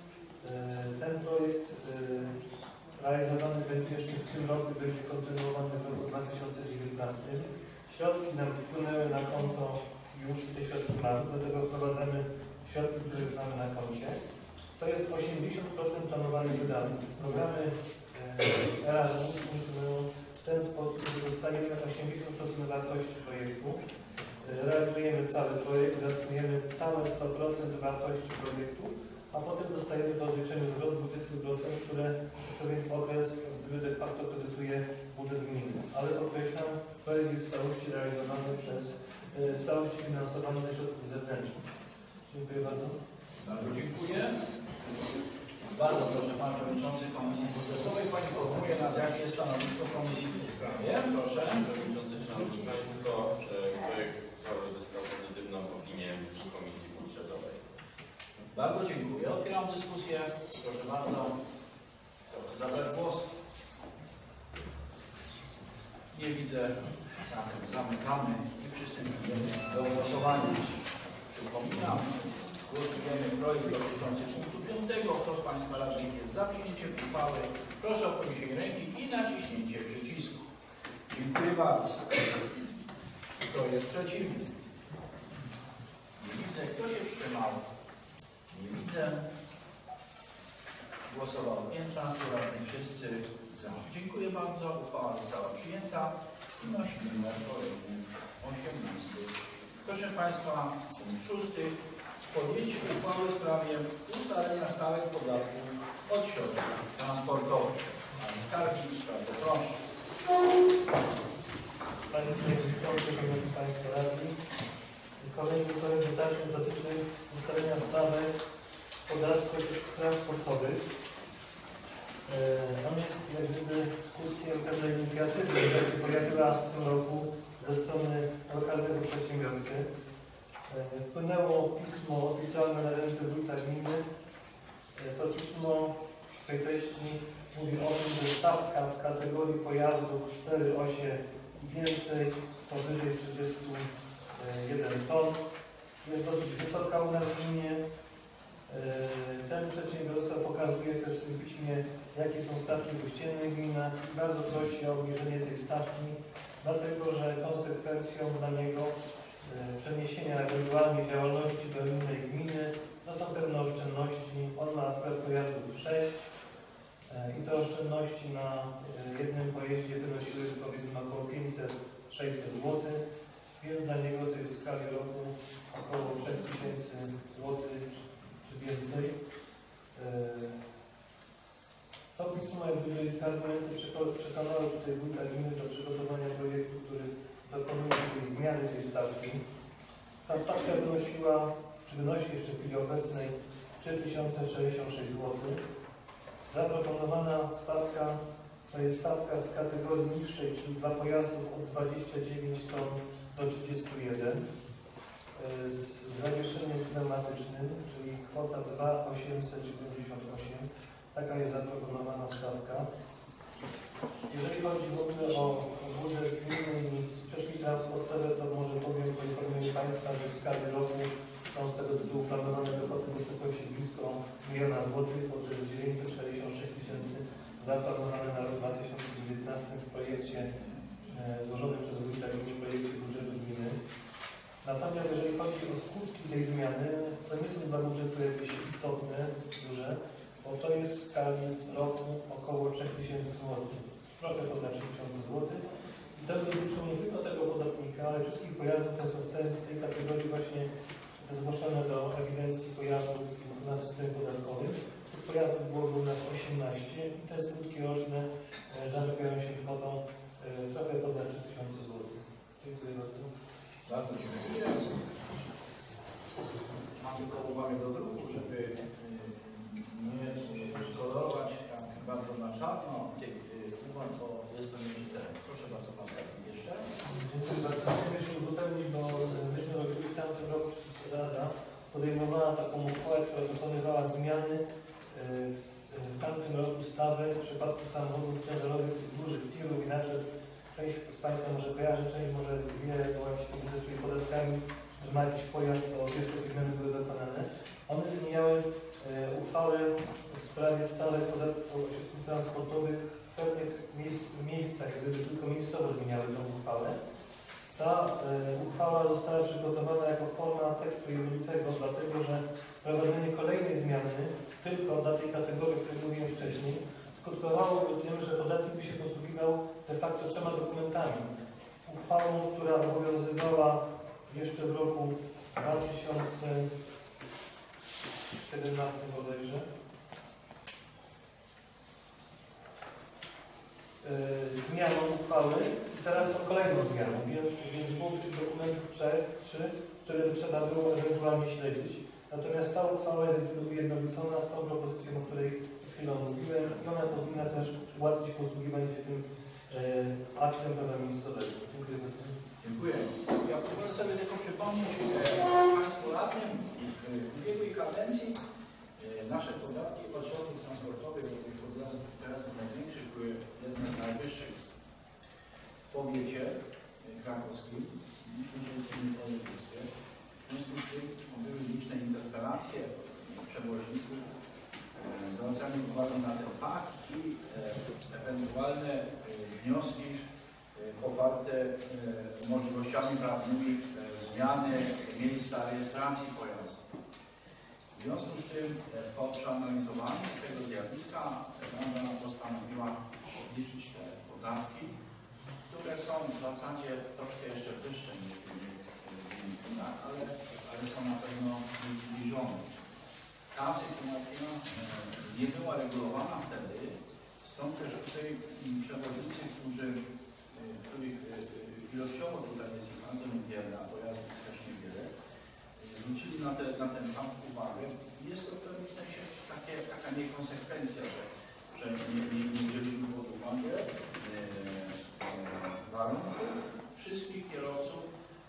Ten projekt realizowany będzie jeszcze w tym roku, będzie kontynuowany w roku 2019. Środki nam wpłynęły na konto już i te środki mamy, dlatego wprowadzamy środki, które mamy na koncie. To jest 80% planowanych wydatków. Programy Erasmus funkcjonują w ten sposób, że dostajemy 80% wartości projektu. Realizujemy cały projekt, wydatkujemy całe 100% wartości projektu, a potem dostajemy do odliczenia zwrot 20%, które w pewien okres de facto kredytuje budżet gminy. Ale podkreślam, projekt jest w całości realizowany w całości finansowany ze środków zewnętrznych. Dziękuję bardzo. Bardzo dziękuję. Bardzo proszę Pan Przewodniczący Komisji Budżetowej. Pani powołuje nas, jakie jest stanowisko Komisji w tej sprawie. Proszę. Przewodniczący, Szanowni Państwo, projekt uchwały uzyskał pozytywną opinię Komisji Budżetowej. Bardzo dziękuję. Otwieram dyskusję. Proszę bardzo. Kto chce zabrać głos? Nie widzę. Zatem zamykamy i przystępujemy do głosowania. Przypominam, głosujemy projekt dotyczący punktu 5. Kto z Państwa radnych jest za przyjęciem uchwały? Proszę o podniesienie ręki i naciśnięcie przycisku. Dziękuję bardzo. Kto jest przeciwny? Nie widzę. Kto się wstrzymał? Nie widzę. Głosowało 15 radnych, wszyscy za. Dziękuję bardzo. Uchwała została przyjęta i nosimy numer kolejny 18. Proszę Państwa, punkt 6. Podjęcie uchwały w sprawie ustalenia stałych podatków od środków transportowych. Pan skarbnik, bardzo proszę. Panie Przewodniczący, Szanowni Państwo Radni, kolejny projekt dalszy dotyczy ustalenia stawek podatków transportowych. On jest jak gdyby skutkiem lokalnego przedsiębiorcy. Wpłynęło pismo oficjalne na ręce wójta gminy. To pismo w swej treści mówi o tym, że stawka w kategorii pojazdów 4 osie i więcej powyżej 31 ton jest dosyć wysoka u nas w gminie. Ten przedsiębiorca pokazuje też w tym piśmie, jakie są stawki kościelne w gminach i bardzo prosi o obniżenie tej stawki, dlatego że konsekwencją dla niego przeniesienia ewentualnie działalności do innej gminy to są pewne oszczędności. On ma akurat pojazdów 6 i te oszczędności na jednym pojeździe wynosiły powiedzmy około 500-600 zł, więc dla niego to jest w skali roku około 3000 zł czy więcej. To pismo, jak gdyby te argumenty przekonały tutaj wójta gminy do przygotowania projektu, który dokonuje tej zmiany tej stawki. Ta stawka wynosi jeszcze w chwili obecnej 3066 zł. Zaproponowana stawka to jest stawka z kategorii niższej, czyli dla pojazdów od 29 ton do 31 z zawieszeniem pneumatycznym, czyli kwota 2878. Taka jest zaproponowana stawka. Jeżeli chodzi w ogóle o budżet gminy i środki transportowe, to może powiem, poinformuję Państwa, że w skali roku są z tego tytułu planowane dochody w wysokości blisko 1 000 000 złotych, bo to jest 966 tysięcy zaplanowane na rok 2019 w projekcie złożonym przez wójta gminy, w projekcie budżetu gminy. Natomiast jeżeli chodzi o skutki tej zmiany, to nie są dla budżetu jakieś istotne, duże, bo to jest w skali roku około 3000 zł, trochę ponad 3000 zł. I to dotyczą nie tylko tego podatnika, ale wszystkich pojazdów, które są w tej kategorii właśnie zgłoszone do ewidencji pojazdów na systemie podatkowym. Tych pojazdów byłoby u nas 18 i te skutki roczne zamykają się kwotą trochę ponad 3000 zł. Dziękuję bardzo. Bardzo dziękuję. Mam tylko uwagę do druku, żeby nie kolorować tak bardzo na czarno tych uwag, bo jest to nieczytelne. Proszę bardzo, Pan Skarbnik jeszcze. Dziękuję bardzo. Chciałem jeszcze uzupełnić, bo myśmy robili w tamtym roku, Rada podejmowała taką uchwałę, która dokonywała zmiany w tamtym roku stawek w przypadku samochodów ciężarowych, tych dużych tirów, inaczej część z Państwa może kojarzy, część może wie, bo jak się interesuje podatkami, że ma jakiś pojazd, to wiesz, że te zmiany były dokonane. One zmieniały uchwałę w sprawie stawek podatków transportowych w pewnych miejscach, gdyby tylko miejscowo zmieniały tę uchwałę. Ta uchwała została przygotowana jako forma tekstu jednolitego, dlatego że prowadzenie kolejnej zmiany tylko dla tej kategorii, o której mówiłem wcześniej, skutkowałoby tym, że podatnik by się posługiwał de facto 3 dokumentami. Uchwałą, która obowiązywała jeszcze w roku 2017 bodajże. Zmianą uchwały i teraz kolejną zmianą, więc byłoby tych dokumentów 3, które by trzeba było ewentualnie śledzić. Natomiast ta uchwała jest ujednolicona z tą propozycją, o której chwilą mówiłem i ona powinna też ułatwić posługiwanie się tym aktem prawa miejscowego. Dziękuję bardzo. Dziękuję. Ja pozwolę sobie tylko przypomnieć Państwu radnym w ubiegłej kadencji nasze podatki od środków transportowych, od tych pojazdów największych, były jedne z najwyższych w powiecie krakowskim, w województwie. W związku z tym były liczne interpelacje przewoźników, zwracanie uwagi na ten fakt i ewentualne wnioski poparte możliwościami prawnymi zmiany miejsca rejestracji pojazdu. W związku z tym po przeanalizowaniu tego zjawiska Rada postanowiła obniżyć te podatki, które są w zasadzie troszkę jeszcze wyższe niż w innych gminach, ale są na pewno zbliżone. Ta sytuacja nie była regulowana wtedy, stąd też tutaj przewoźnicy, których ilościowo tutaj jest ich bardzo niewiele, a pojazdów też niewiele, zwrócili na ten fakt uwagę. Jest to w pewnym sensie taka niekonsekwencja, że nie wzięliśmy pod uwagę warunków wszystkich kierowców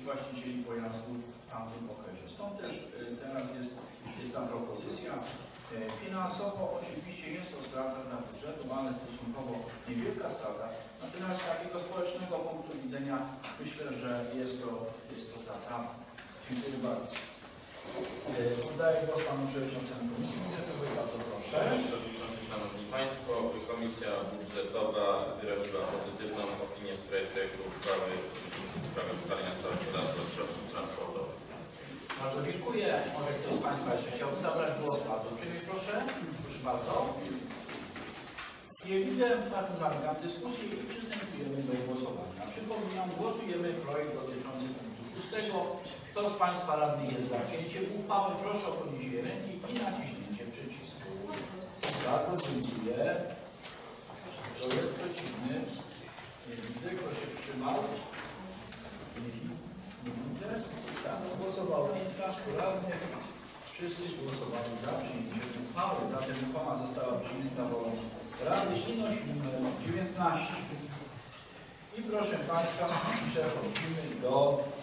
wszystkich właścicieli pojazdów w tamtym okresie. Stąd też teraz jest ta propozycja. Finansowo oczywiście jest to strata dla budżetu, ale stosunkowo niewielka strata. Natomiast z takiego społecznego punktu widzenia myślę, że jest to zasadne. Dziękuję bardzo. Oddaję głos panu przewodniczącemu Komisji Budżetowej. Bardzo proszę. Panie Przewodniczący, Szanowni Państwo, Komisja Budżetowa wyraziła pozytywną opinię w sprawie projektu uchwały w sprawie ustalenia stałych podatku od środków transportowych. Bardzo dziękuję. Może ktoś z Państwa jeszcze chciałby zabrać głos? Bardzo uprzejmie proszę. Proszę bardzo. Nie widzę, zatem zamykam dyskusję i przystępujemy do głosowania. Przypominam, głosujemy projekt dotyczący punktu 6. Kto z Państwa radnych jest za przyjęciem uchwały, proszę o podniesienie ręki i naciśnięcie przycisku. Bardzo dziękuję. Kto jest przeciwny? Nie widzę. Kto się wstrzymał? Nie widzę. Tak, głosowało 15 radnych. Wszyscy głosowali za przyjęciem uchwały. Zatem uchwała została przyjęta wolą Rady i nosi numer 19. I proszę Państwa, przechodzimy do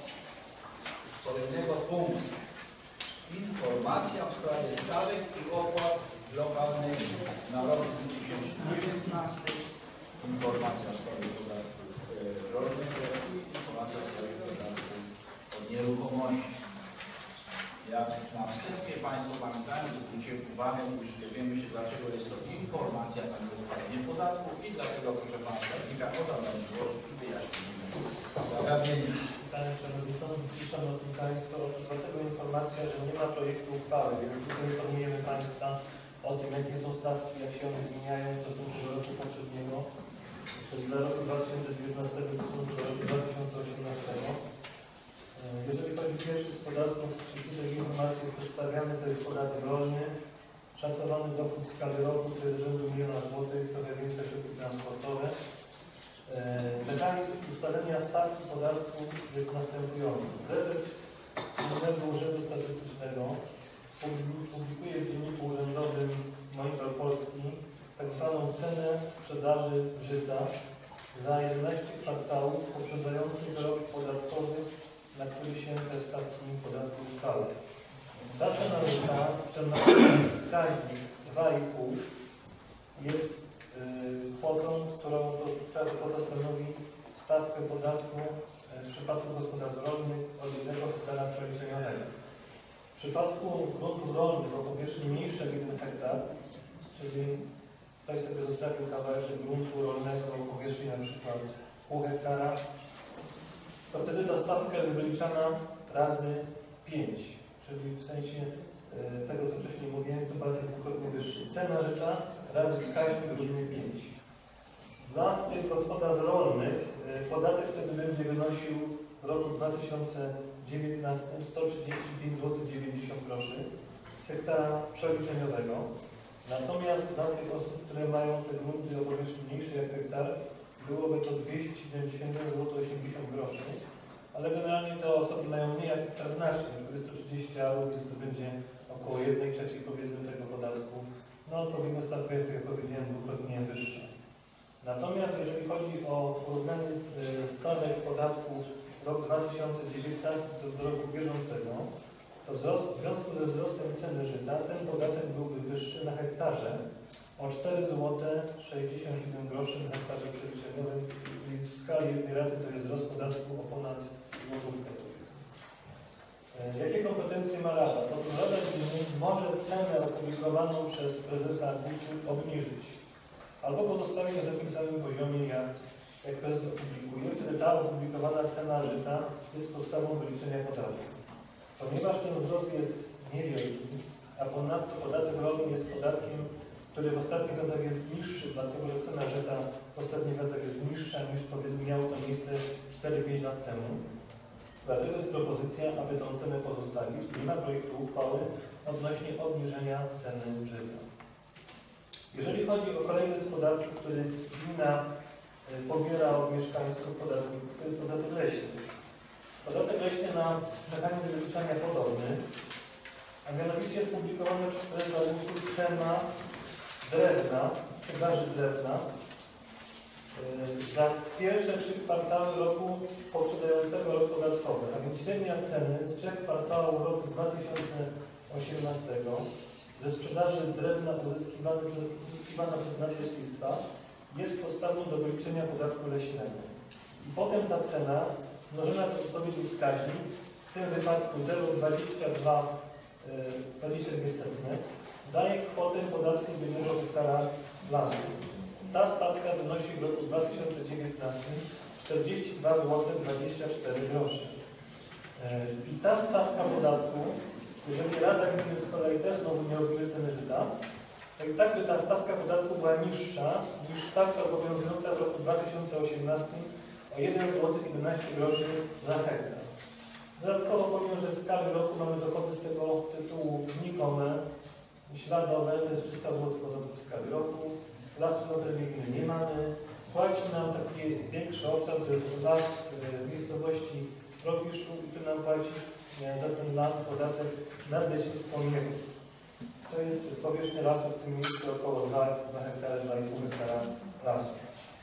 kolejnego punktu. Informacja w sprawie stawek i opłat lokalnych na rok 2019. Informacja w sprawie podatku rolnego i informacja w sprawie podatku od nieruchomości. Jak na wstępie Państwo pamiętają, zwróćcie uwagę, już dowiemy się, dlaczego jest to informacja, a nie uchwalenie podatków i dlatego proszę Pana Skarbnika o zabranie głosu i wyjaśnienie. Panie Przewodniczący, Szanowni Państwo, dlatego informacja, że nie ma projektu uchwały, więc tutaj informujemy Państwa o tym, jakie są stawki, jak się one zmieniają w stosunku do roku poprzedniego, czyli dla roku 2019 w stosunku do roku 2018. Jeżeli chodzi o pierwszy z podatków, i tutaj informacje przedstawiamy, to jest podatek rolny. Szacowany dochód w skali roku to jest rzędu 1 000 000 złotych, trochę więcej środki transportowe. Mechanizm ustalenia stawki podatku jest następujący. Prezes Głównego Urzędu Statystycznego publikuje w Dzienniku Urzędowym Monitor Polski tak zwaną cenę sprzedaży żyta za 11 kwartałów poprzedzających rok podatkowy, na który się te stawki podatku ustały. Ta cena żyta, przemnożona wskaźnik 2,5 jest kwotą, która kwota stanowi stawkę podatku w przypadku gospodarstw rolnych od 1 hektara przeliczeniowego. W przypadku gruntów rolnych o powierzchni mniejszej jak 1 hektar, czyli ktoś sobie zostawił kawałeczek gruntu rolnego o powierzchni na przykład pół hektara, to wtedy ta stawka jest wyliczana razy 5, czyli w sensie tego, co wcześniej mówiłem, jest to bardziej dwukrotnie wyższy. Cena żyta razy wskaźnik godziny 5. Dla tych gospodarstw rolnych podatek wtedy będzie wynosił w roku 2019 135,90 zł z hektara przeliczeniowego. Natomiast dla tych osób, które mają te grunty o powierzchni mniejszej jak hektar, byłoby to 270,80 zł, ale generalnie te osoby mają mniej jak hektar znacznie, jest to 30 arów, więc to będzie około 1/3 powiedzmy tego podatku. No to mimo stawka jest, tak jak powiedziałem, dwukrotnie wyższa. Natomiast jeżeli chodzi o porównanie stawek podatku rok 2019 do roku bieżącego, to w związku ze wzrostem ceny żyta ten podatek byłby wyższy na hektarze o 4,67 zł na hektarze przeliczeniowym, czyli w skali jednej raty to jest wzrost podatku o ponad złotówkę. Jakie kompetencje ma Rada? Otóż Rada Gminy może cenę opublikowaną przez prezesa GUS-u obniżyć albo pozostawić na takim samym poziomie, jak prezes opublikuje, wtedy ta opublikowana cena żyta jest podstawą wyliczenia podatku. Ponieważ ten wzrost jest niewielki, a ponadto podatek rolny jest podatkiem, który w ostatnich latach jest niższy, dlatego że cena żyta w ostatnich latach jest niższa niż powiedzmy miało to miejsce 4-5 lat temu. Dlatego jest propozycja, aby tę cenę pozostawić. Nie ma projektu uchwały odnośnie obniżenia ceny żyta. Jeżeli chodzi o kolejny z podatków, który gmina pobiera od mieszkańców podatników, to jest podatek leśny. Podatek leśny na mechanizm wyliczania podobny, a mianowicie jest publikowana przez prezesa GUS-u cena drewna, sprzedaży drewna za pierwsze 3 kwartały roku poprzedzającego rok podatkowy, a więc średnia ceny z 3 kwartałów roku 2018 ze sprzedaży drewna uzyskiwana przez nadleśnictwa jest podstawą do wyliczenia podatku leśnego. I potem ta cena mnożona przez odpowiedni wskaźnik, w tym wypadku 0,22 daje kwotę podatku z 1 hektara lasu. Ta stawka wynosi w roku 2019 42,24 zł. I ta stawka podatku, jeżeli Rada Gminy z kolei też znowu nie obniży ceny żyta, to i tak by ta stawka podatku była niższa niż stawka obowiązująca w roku 2018 o 1,11 zł za hektar. Dodatkowo powiem, że w skali roku mamy dochody z tego tytułu znikome, śladowe, to jest 300 zł podatku w skali roku. Lasu na terenie gminy nie mamy. Płaci nam taki większy obszar, to jest las w miejscowości Ropiszu i tu nam płaci za ten las podatek nadleśnictwo Miechów. To jest powierzchnia lasu w tym miejscu około 2 hektary, 2,5 hektara lasu.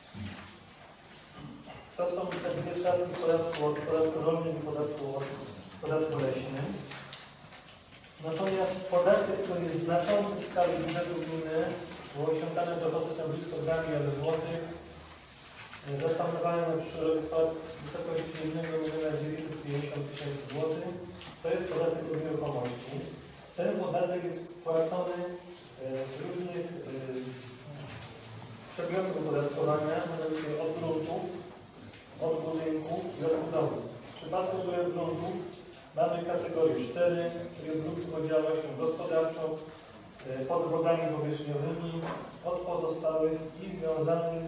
To są te dwie stawki podatku rolnym i podatku leśnym. Natomiast podatek, który jest znaczący w skali budżetu gminy, bo osiągane dochody są blisko 2 miliony złotych. Zaplanowałem na przyszły rok skład w wysokości 1,950 000 złotych. To jest podatek od nieruchomości. Ten podatek jest płacony z różnych przedmiotów opodatkowania, mianowicie od gruntów, od budynków i od budowli. W przypadku gruntów mamy kategorię 4, czyli od gruntów o działalnością gospodarczą, pod wodami powierzchniowymi, od pozostałych i związanych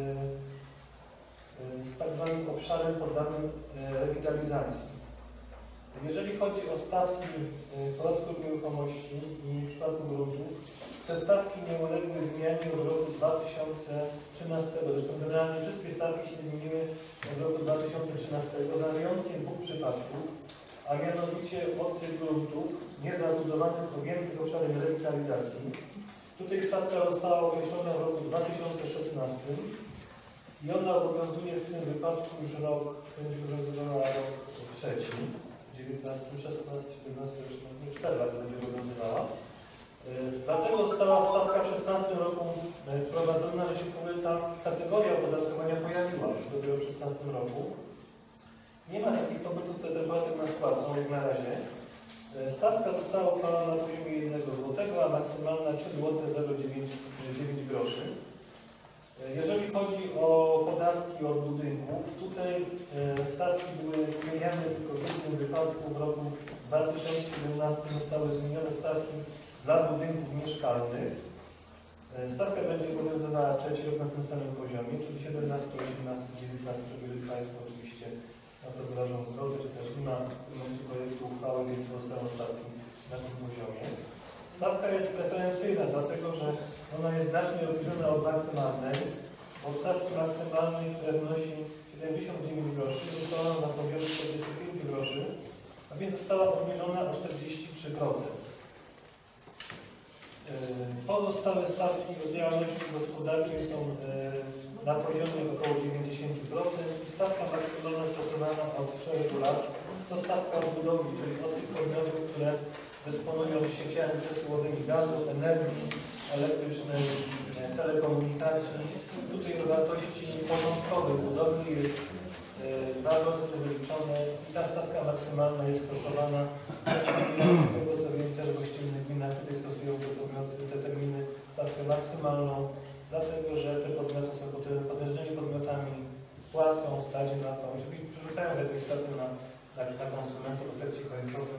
z tak zwanym obszarem poddanym rewitalizacji. Jeżeli chodzi o stawki podatku od nieruchomości i w przypadku gruntów, te stawki nie uległy zmianie od roku 2013. Zresztą generalnie wszystkie stawki się zmieniły od roku 2013, za wyjątkiem 2 przypadków, a mianowicie od tych gruntów niezabudowanych, objętych obszarem rewitalizacji. Tutaj stawka została określona w roku 2016 i ona obowiązuje w tym wypadku już rok, będzie obowiązywała rok trzeci, 19, 16, 17, 18, 4 lata będzie obowiązywała. Dlatego została stawka w 2016 roku wprowadzona, że się w ogóle ta kategoria opodatkowania pojawiła już dopiero w 2016 roku. Nie ma takich pobytów, które ten podatek nas płacą jak na razie. Stawka została uchwalona na poziomie 1 zł, a maksymalna 3,09 groszy. Jeżeli chodzi o podatki od budynków, tutaj stawki były zmieniane tylko w jednym wypadku. W roku 2017 zostały zmienione stawki dla budynków mieszkalnych. Stawka będzie obowiązywała trzeci rok na tym samym poziomie, czyli 17, 18, 19, jeżeli Państwo oczywiście na to wyrażą zgodę, czy też nie ma w tym momencie projektu uchwały, więc zostaną stawki na tym poziomie. Stawka jest preferencyjna, dlatego że ona jest znacznie obniżona od maksymalnej. Od stawki maksymalnej, która wynosi 79 groszy, została na poziomie 45 groszy, a więc została obniżona o 43%. Pozostałe stawki od działalności gospodarczej są na poziomie około 90%. Stawka maksymalna stosowana od szeregu lat to stawka od budowli, czyli od tych podmiotów, które dysponują sieciami przesyłowymi gazu, energii elektrycznej, telekomunikacji. Tutaj do wartości porządkowej budowli jest 2% wyliczone i ta stawka maksymalna jest stosowana. Z tego co wiem, też w poszczególnych gminach tutaj stosują te terminy stawkę maksymalną, dlatego że te podmioty są potężnymi podmiotami, płacą, stać na to. Oczywiście przerzucają te stawki na konsumentów w efekcie końcowym.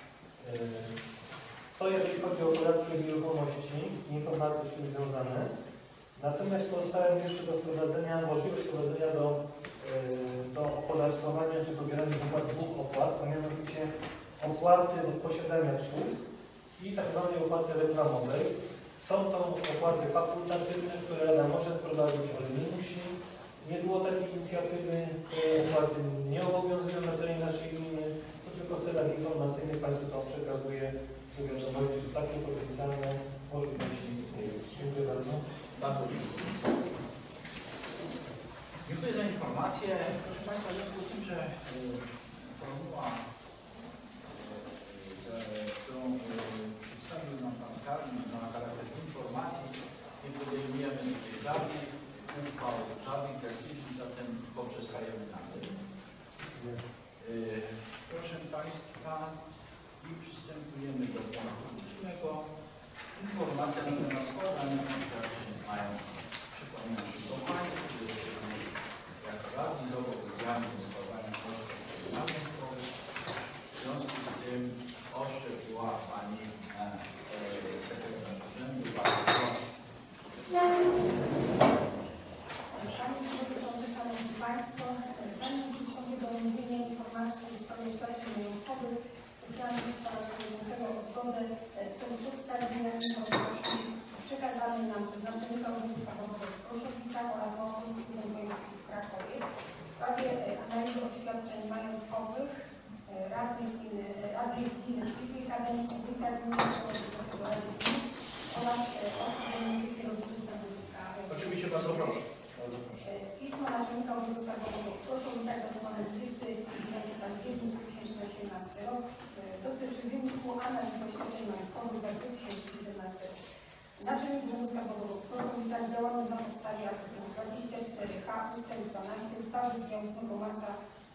To jeżeli chodzi o podatki od nieruchomości i informacje z tym związane. Natomiast pozostałem jeszcze do wprowadzenia, możliwość wprowadzenia do opodatkowania czy pobierania dwóch opłat, a mianowicie opłaty od posiadania psów i tak zwanej opłaty reklamowej. Są to opłaty fakultatywne, które Rada może wprowadzić, ale nie musi. Nie było takiej inicjatywy, opłaty nie obowiązują na terenie naszej gminy, to tylko w celach informacyjnych Państwu to przekazuje do wiadomości, że takie potencjalne możliwości istnieją. Dziękuję bardzo. informacje. Proszę Państwa, w związku z tym, że formuła, którą przedstawił nam Pan Skarbnik, ma charakter informacji, nie podejmujemy tutaj żadnych uchwał, żadnych decyzji, zatem poprzestajemy dalej. Proszę Państwa, i przystępujemy do punktu 8. Informacja na temat składania oświadczeń majątkowych. Przypominam tylko Państwu, że jesteśmy jako radni zobowiązani do składania oświadczeń majątkowych. W związku z tym oszczegóła Pani sekretarz urzędu. Bardzo proszę. Panie Przewodniczący, Szanowni Państwo, zanim przystąpię do omówienia informacji w sprawie oświadczeń majątkowych, chciałam prosić Pana Przewodniczącego o zgodę co do przedstawienia informacji przekazanej nam przez Naczelnika Urzędu Skarbowego w Proszowicach oraz Małopolski Urząd Wojewódzki w Krakowie w sprawie analizy oświadczeń majątkowych radnych gminy trzeciej kadencji, wójta gminy, przewodniczącego Rady Gminy oraz osób zajmujących kierownictwem stanowiska. Oczywiście bardzo proszę. Pismo Naczelnika Urzędu Skarbowego w Proszowicach datowane 29 października 2018 rok dotyczy wyniku analizy oświadczeń majątkowych za 2017 rok. Naczelnik Urzędu Skarbowego w Proszowicach działając na podstawie artykułu 24h ust. 12 ustawy z dnia 8 marca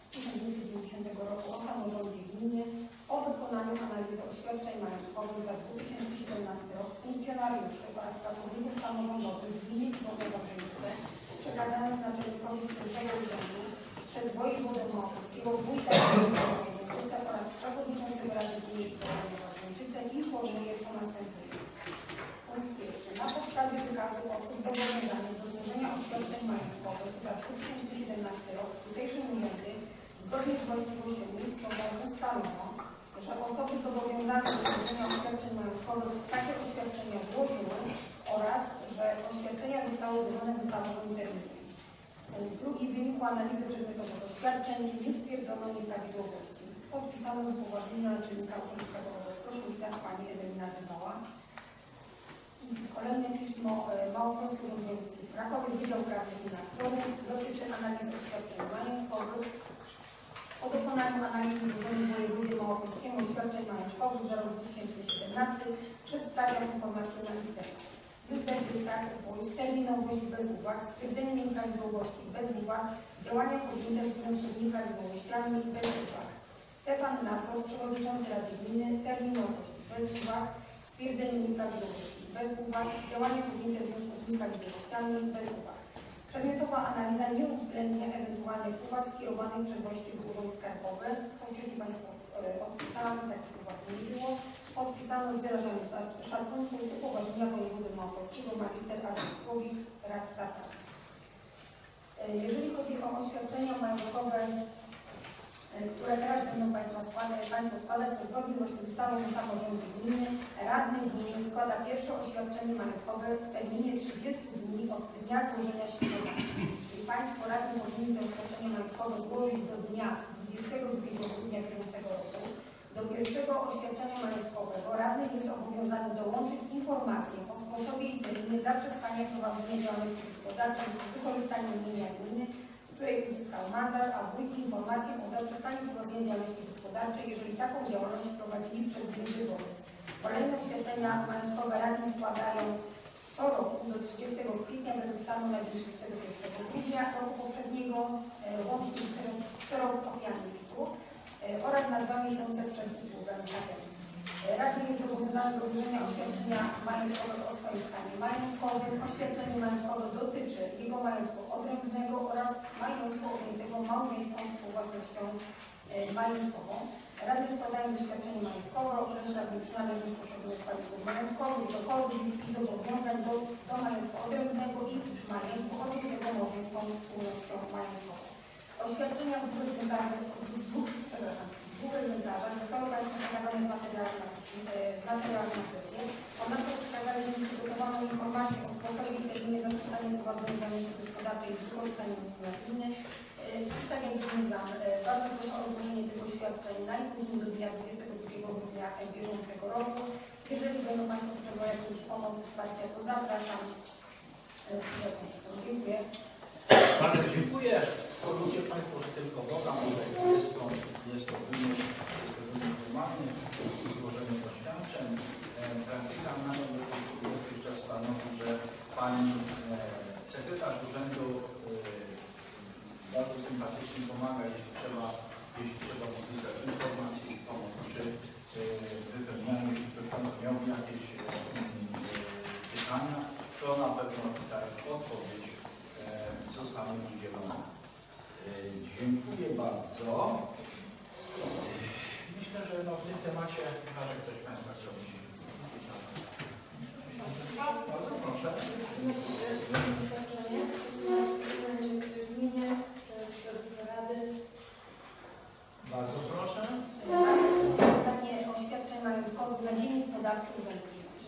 1990 roku o samorządzie gminy o wykonaniu analizy oświadczeń majątkowych za 2017 rok funkcjonariuszy oraz pracowników samorządowych w gminie Głowy Wawrzynice przekazanych naczelnikowi pierwszego urzędu przez wojewodę małopolskiego, wójta gminy Wawrzynice oraz przewodniczącego Rady Gminy Wawrzynice informuje, co następuje. Punkt pierwszy. Na podstawie wykazu osób zobowiązanych do złożenia oświadczeń majątkowych za 2017 rok w tutejszym urzędzie zgodnie z właściwością miejscową ustalono, że osoby zobowiązane do złożenia oświadczeń majątkowych takie oświadczenia złożyły oraz że oświadczenia zostały złożone w ustawowym terminie. Punkt drugi. W wyniku analizy przedmiotowych oświadczeń nie stwierdzono nieprawidłowości. Podpisano z upoważnienia Naczelnika Urzędu Skarbowego w Proszowicach pani Ewelina Wywała. Kolejne pismo Małopolski Urząd Wojewódzki w Krakowie, Wydział Prawny i Nadzoru dotyczy analizy oświadczeń majątkowych. O dokonaniu analizy złożonych w wojewódzie małopolskiemu oświadczeń majątkowych za rok 2017 przedstawiam informację na ich temat. Józef Wysak, wójt, terminowość bez uwag, stwierdzenie nieprawidłowości bez uwag, działania podjęte w związku z nieprawidłowościami bez uwag. Stefan Napro, przewodniczący Rady Gminy, terminowość bez uwag, stwierdzenie nieprawidłowości bez uwag, działania podjęte w związku z nieprawidłowościami bez uwag. Przedmiotowa analiza nie uwzględnia ewentualnych uwag skierowanych przez właściwy urząd skarbowy. To wcześniej Państwo odczytali, takich uwag nie było. Podpisano z wyrażaniem szacunku z upoważnienia wojewody małopolskiego magister Artur Słowik, radca prawa. Jeżeli chodzi o oświadczenia majątkowe, które teraz będą Państwo składać, to zgodnie z ustawą o samorządzie gminy, radny gminy składa pierwsze oświadczenie majątkowe w terminie 30 dni od dnia złożenia ślubowania. Czyli Państwo radni powinni to oświadczenie majątkowe złożyć do dnia 22 grudnia bieżącego roku. Do pierwszego oświadczenia majątkowego radny jest zobowiązany dołączyć informację o sposobie i terminie zaprzestania prowadzenia działalności gospodarczej z wykorzystaniem mienia gminy, której uzyskał mandat, a wójt informację o zaprzestaniu prowadzenia działalności gospodarczej, jeżeli taką działalność prowadzili przed dniem wyboru. Kolejne oświadczenia majątkowe radni składają co roku do 30 kwietnia według stanu na dzień 31 grudnia roku poprzedniego, łącznie z kserokopiami PIT-u oraz na 2 miesiące przed upływem kadencji. Radny jest zobowiązany do złożenia oświadczenia majątkowego o swoim stanie majątkowym. Oświadczenie majątkowe dotyczy jego majątku odrębnego oraz majątku objętego małżeńską współwłasnością majątkową. Radny składając oświadczenie majątkowe określa przynależność poszczególnych składników majątkowych, dochodów i zobowiązań do majątku odrębnego i majątku objętego małżeńską wspólnością majątkową. Oświadczenia w dwóch egzemplarzach zostały Państwu przekazane w materiałach na sesję. Ponadto przekazali, że przygotowano informację o sposobie i terminie zaprzestania prowadzenia działalności gospodarczej z wykorzystaniem mienia gminy. Tak jak już mówiłam, bardzo proszę o złożenie tych oświadczeń najpóźniej do dnia 22 grudnia bieżącego roku. Jeżeli będą Państwo potrzebować jakiejś pomocy, wsparcia, to zapraszam. Dziękuję. Bardzo dziękuję. Pozwólcie Państwo, że tylko dodam, że jest to wynik formalny i złożenie oświadczeń. Praktyka dotychczas stanowi, że Pani sekretarz urzędu bardzo sympatycznie pomaga, jeśli trzeba uzyskać informacje i pomoc przy wypełnianiu. Jeśli ktoś Państwa miałby jakieś pytania, to na pewno tutaj odpowiedź zostanie udzielona. Dziękuję bardzo. Myślę, że w tym temacie chyba, że ktoś Państwa chciałby się bardzo proszę. Bardzo proszę. Składanie oświadczeń majątkowych na dziennik podatku urzędu.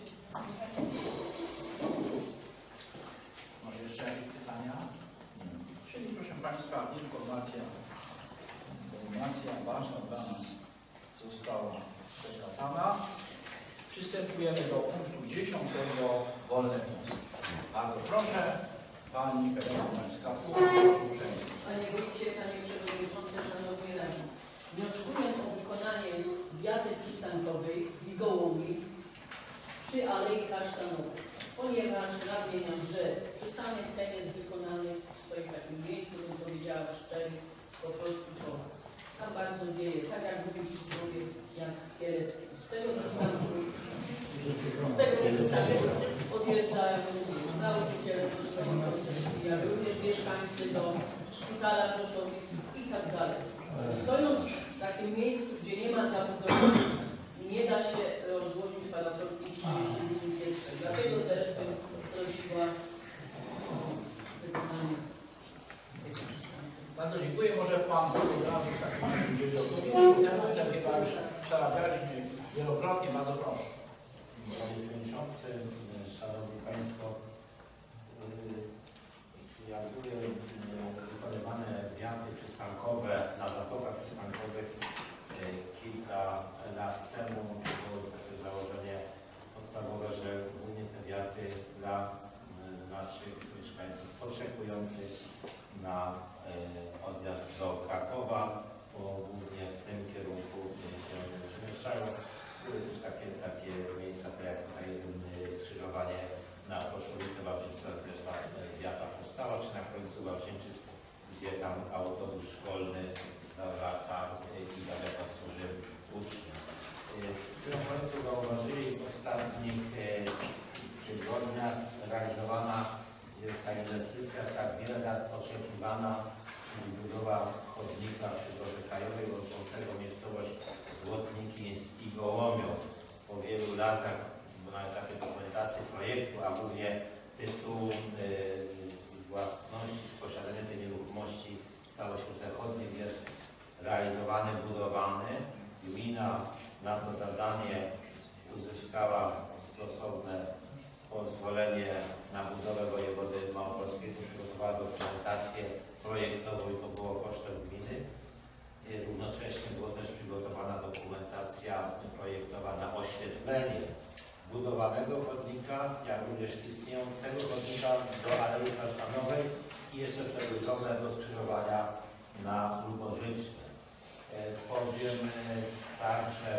Może jeszcze jakieś pytania? Czyli proszę Państwa, informacja ważna dla nas została przekazana. Przystępujemy do punktu 10. Wolne wnioski. Bardzo proszę, Pani Pełnomocka. Panie Wójcie, Panie Przewodniczący, Szanowni Radni. Wnioskuję o wykonanie wiaty przystankowej w Wigołowi przy Alei Kasztanowej, ponieważ nadmieniam, że przystanek ten jest wykonany, stoi w takim miejscu, bym powiedziała szczerze, po prostu to tam bardzo dzieje, tak jak mówi przysłowie, jak Kielecki. Z tego przystanku odjeżdżają nauczyciele do swoich posesji, jak również mieszkańcy do szpitala Proszowic i tak dalej. Stojąc w takim miejscu, gdzie nie ma zabudowy, nie da się rozłożyć parasolki 30 minut pierwsze. Dlatego też bym prosiła o wykonanie tego przystanku. Bardzo dziękuję. Może Pan od razu w takim razie udzieli odpowiedzi. Temat chyba już przerabialiśmy wielokrotnie. Bardzo proszę. Panie Przewodniczący, Szanowni Państwo, jak były wykonywane wiaty przystankowe na zatokach przystankowych kilka lat temu, było takie założenie podstawowe, że głównie te wiaty dla naszych mieszkańców oczekujących na odjazd do Krakowa, bo głównie w tym kierunku się przemieszczają. Były też takie miejsca, jak tutaj skrzyżowanie na Proszowice Wawrzyńska, też ta wiata powstała, czy na końcu Wawrzyńczyc, gdzie tam autobus szkolny zawraca i zawiata służy uczniom. W tym końcu zauważyli w ostatnich tygodniach realizowana jest ta inwestycja, tak wiele lat oczekiwana, czyli budowa chodnika przy Drodze Krajowej łączącego miejscowość Złotniki z Igołomią. Po wielu latach na etapie dokumentacji projektu, a głównie tytułu własności czy posiadania tej nieruchomości stało się, że ten chodnik jest realizowany, budowany. Gmina na to zadanie uzyskała stosowne pozwolenie na budowę wojewody małopolskiego, przygotowała dokumentację projektową i to było kosztem gminy. Równocześnie była też przygotowana dokumentacja projektowa na oświetlenie budowanego chodnika, jak również istniejącego chodnika do Alei Kasztanowej i jeszcze przedłużone do skrzyżowania na Lubożyczkę. Powiem tak, że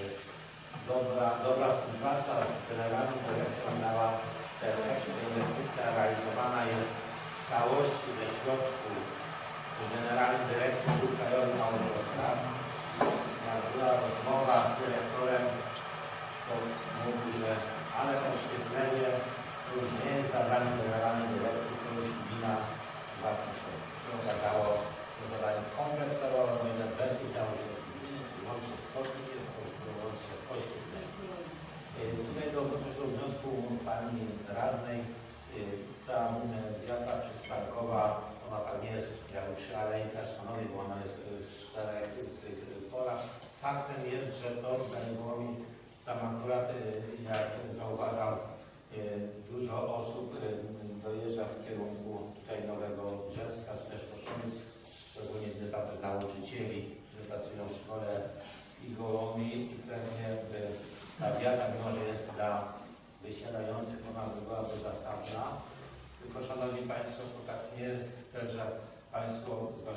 dobra współpraca z Generalną Dyrekcją miała efekt. Inwestycja realizowana jest w całości ze środków Generalnej Dyrekcji Dróg Krajowych na Autostrad. Jak była rozmowa z dyrektorem, to mówi, że ale oświetlenie to już nie jest zadaniem Generalnej Dyrekcji, to już gmina własnych środków. Się okazało, że zadanie jest kompleksowo robione bez udziału środków gminy, czyli łącznie z chodnikiem, łącznie z oświetleniem. Tutaj do wniosku pani radnej, ta wiata przystankowa, ona tak nie jest jakby przy Alei Kasztanowej, bo ona jest w 4 polach. Faktem jest, że to zajmowało mi tam akurat, jak zauważam, dużo osób dojeżdża w kierunku tutaj Nowego Brzeska, czy też Proszowic, szczególnie też nauczycieli, którzy pracują w szkole i Gołomi i pewnie ta wiata, mimo że jest dla wysiadających, ona byłaby zasadna. Tylko, Szanowni Państwo, to tak nie jest też, że Państwo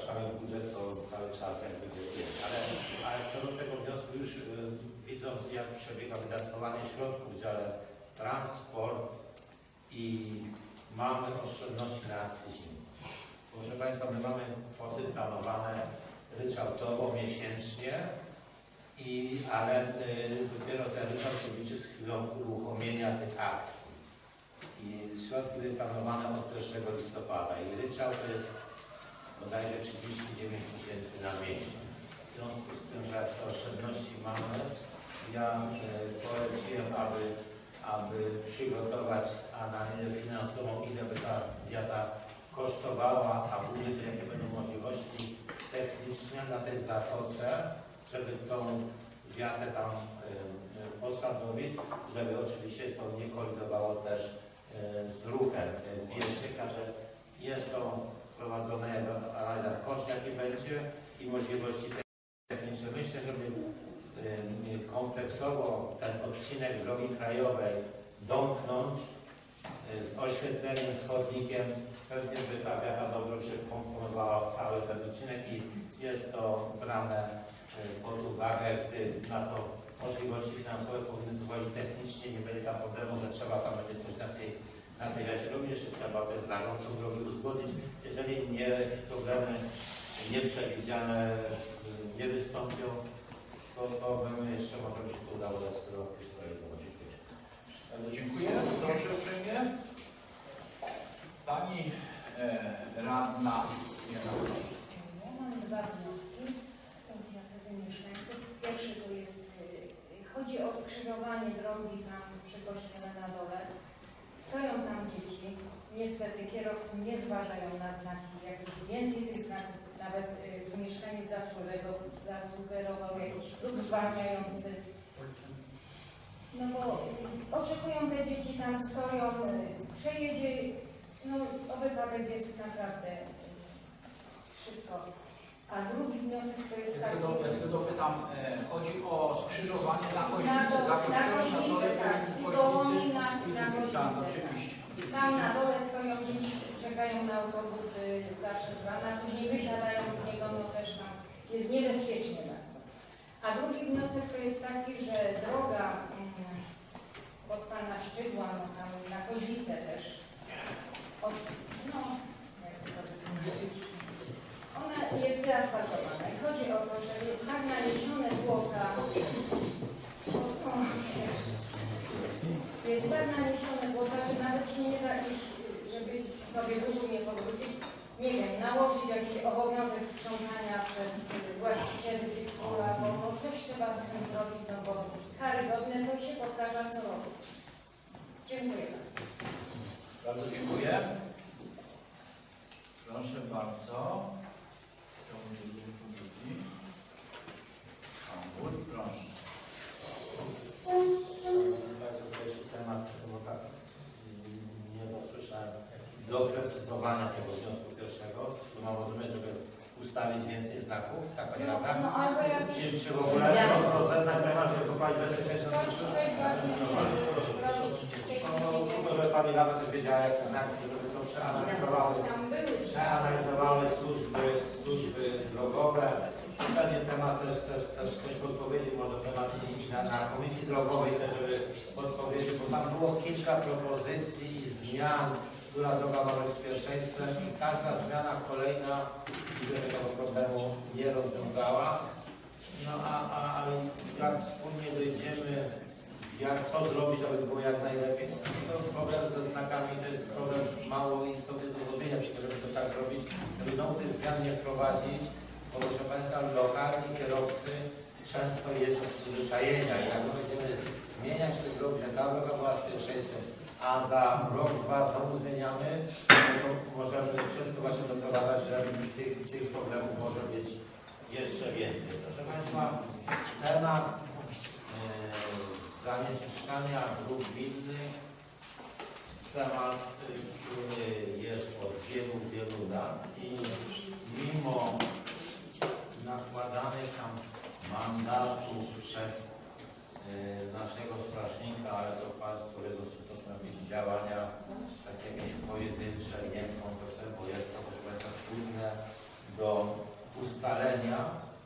jakby jest. Ale co do tego wniosku już widząc jak przebiega wydatkowanie środków w dziale transport i mamy oszczędności na akcyzie. Proszę Państwa, my mamy kwoty planowane ryczałtowo miesięcznie, ale dopiero ten ryczałt się liczy z chwilą uruchomienia tych akcji. I środki były planowane od 1 listopada i ryczałt to jest bodajże 39 000 na miesiąc. W związku z tym, że te oszczędności mamy, ja poleciłem, aby przygotować analizę finansową, ile by ta wiata kosztowała, a później jakie będą możliwości techniczne na tej zatoce, żeby tą wiatę tam postanowić, żeby oczywiście to nie kolidowało też z ruchem pieszych, że jest to prowadzone analiza koszt, jaki będzie i możliwości techniczne. Myślę, żeby kompleksowo ten odcinek drogi krajowej domknąć z oświetleniem, z chodnikiem, pewnie by ta wiata dobrze się wkomponowała w cały ten odcinek i jest to brane pod uwagę, gdy na to możliwości finansowe powinny pozwolić technicznie, nie będzie tam problemu, że trzeba tam będzie coś na tej wiacie robić, jeszcze trzeba te zarządcą drogi uzgodnić. Jeżeli nie, jakieś problemy nieprzewidziane nie wystąpią, to bym jeszcze może by się to udało do roku zrealizować. Bardzo dziękuję. Proszę uprzejmie. Pani radna. Ja mam dwa wnioski z inicjatywy mieszkańców. Pierwszy to jest, chodzi o skrzyżowanie drogi tam przy kościele na dole. Stoją tam dzieci. Niestety kierowcy nie zważają na znaki. Jakieś więcej tych znaków, nawet mieszkaniec zasugerował jakiś próg zwalniający. No bo oczekują te dzieci, tam stoją, przejedzie, no o wypadek jest naprawdę szybko. A drugi wniosek to jest taki... Ja tylko dopytam, chodzi o skrzyżowanie na Koźnicy. Na Koźnicy, tak, z Gołoni na Koźnicy. Tak, oczywiście. Tam na dole stoją dzieci, czekają na autobusy zawsze z rana, później wysiadają z niego, no też tam jest niebezpiecznie bardzo. A drugi wniosek to jest taki, że droga od pana Szczytła, no tam na Koźnicę też, jak to powiedzieć, ona jest wyasfaltowana i chodzi o to, że jest tak naniesione błota, jest tak naniesione błota, że nawet się nie da iść, żeby sobie dużo nie powrócić, nie wiem, nałożyć jakiś obowiązek sprzątania przez właścicieli tych pól, bo coś trzeba z tym zrobić, no bo karygodne to się powtarza co roku. Dziękuję bardzo. Bardzo dziękuję. Proszę bardzo. Pan Wójt, proszę. Pierwszy temat, bo tak nie dosłyszałem doprecyzowania tego wniosku pierwszego. Tu mam rozumieć, żeby ustalić więcej znaków, tak Pani Rada? No albo jak... Czy w ogóle rozeznać temat, żeby poprawić bezpieczeństwo? Żeby Pani Rada też wiedziała, jakie znaki, żeby to przeanalizowały służby drogowe. Pewnie temat też coś podpowiedzi, może temat na Komisji Drogowej też, żeby podpowiedzieć, bo tam było kilka propozycji i zmian, która droga ma być z pierwszeństwem i każda zmiana kolejna tego problemu nie rozwiązała. No a jak wspólnie dojdziemy, co zrobić, aby było jak najlepiej, to problem ze znakami to jest problem mało istotny do zrobienia, żeby to tak zrobić, żeby znowu tych zmian nie wprowadzić. Bo proszę Państwa, lokalni kierowcy często jest od przyzwyczajenia i jak będziemy zmieniać ten drog, że ta droga była z pierwszeństwem, a za rok, dwa znowu zmieniamy, to możemy przez to właśnie doprowadzać, że tych problemów może być jeszcze więcej. Proszę Państwa, temat zanieczyszczania dróg gminnych, temat, który jest od wielu lat i mimo nakładanych tam mandatów przez naszego strażnika, ale to pan, którego to są jakieś działania, takie jakieś pojedyncze, nie kompleksowe, bo jest to proszę Państwa trudne do ustalenia,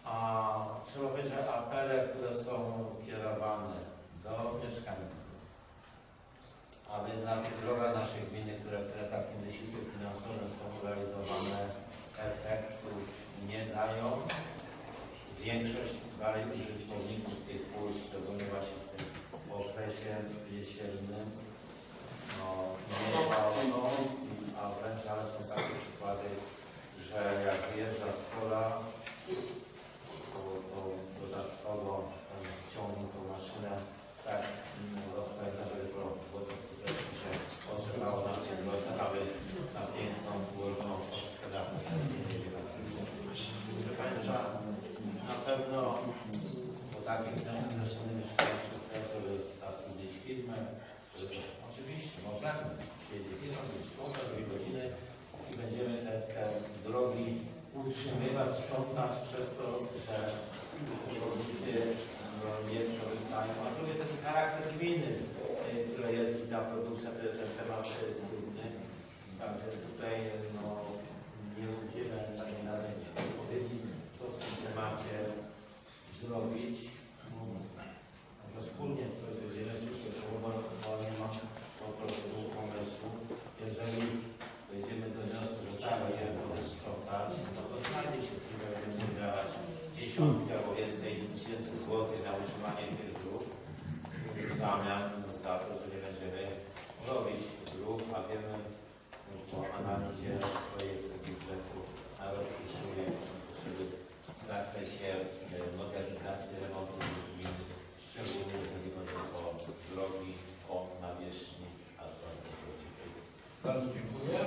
a trzeba powiedzieć, że apele, które są kierowane do mieszkańców, aby na tych drogach naszej gminy, które takim wysiłkiem finansowym są realizowane, efektów nie dają. Większość dalej użytkowników tych pól, szczególnie właśnie w tym okresie jesiennym, no, nie wolno, a wręcz ale są takie przykłady, że jak wyjeżdża z pola, to dodatkowo ciągną tą maszynę tak rozpędza, żeby to było to skutecznie się otrzymało na tej drodze, aby na piękną, ułożoną kostkę na posesję nie wjechać. Proszę Państwa, na pewno po takim zeszłym mieszkańców też, żeby zatrudnić firmę, żeby oczywiście możemy przyjedzie firma, być 2 godziny i będziemy te drogi utrzymywać, sprzątać przez to, że rolnicy nie korzystają. A drugie taki charakter gminy, który jest i ta produkcja, to jest ten temat trudny. Także tutaj no, nie udzielę takiej danej odpowiedzi, co w tym temacie zrobić. Może wspólnie coś będziemy przyszłe, bo nie ma po prostu pomysłu. Jeżeli dojdziemy do wniosku, że trzeba będziemy to sprzątać, no to znajdzie się, które będziemy dawać dziesiątki albo więcej tysięcy złotych na utrzymanie tych dróg w zamian za to, że nie będziemy robić dróg, a wiemy po analizie projektu budżetu na rok przyszły, żeby w zakresie modernizacji remontu gminy, szczególnie jeżeli chodzi o drogi, o nawierzchni asfaltowej. Bardzo dziękuję.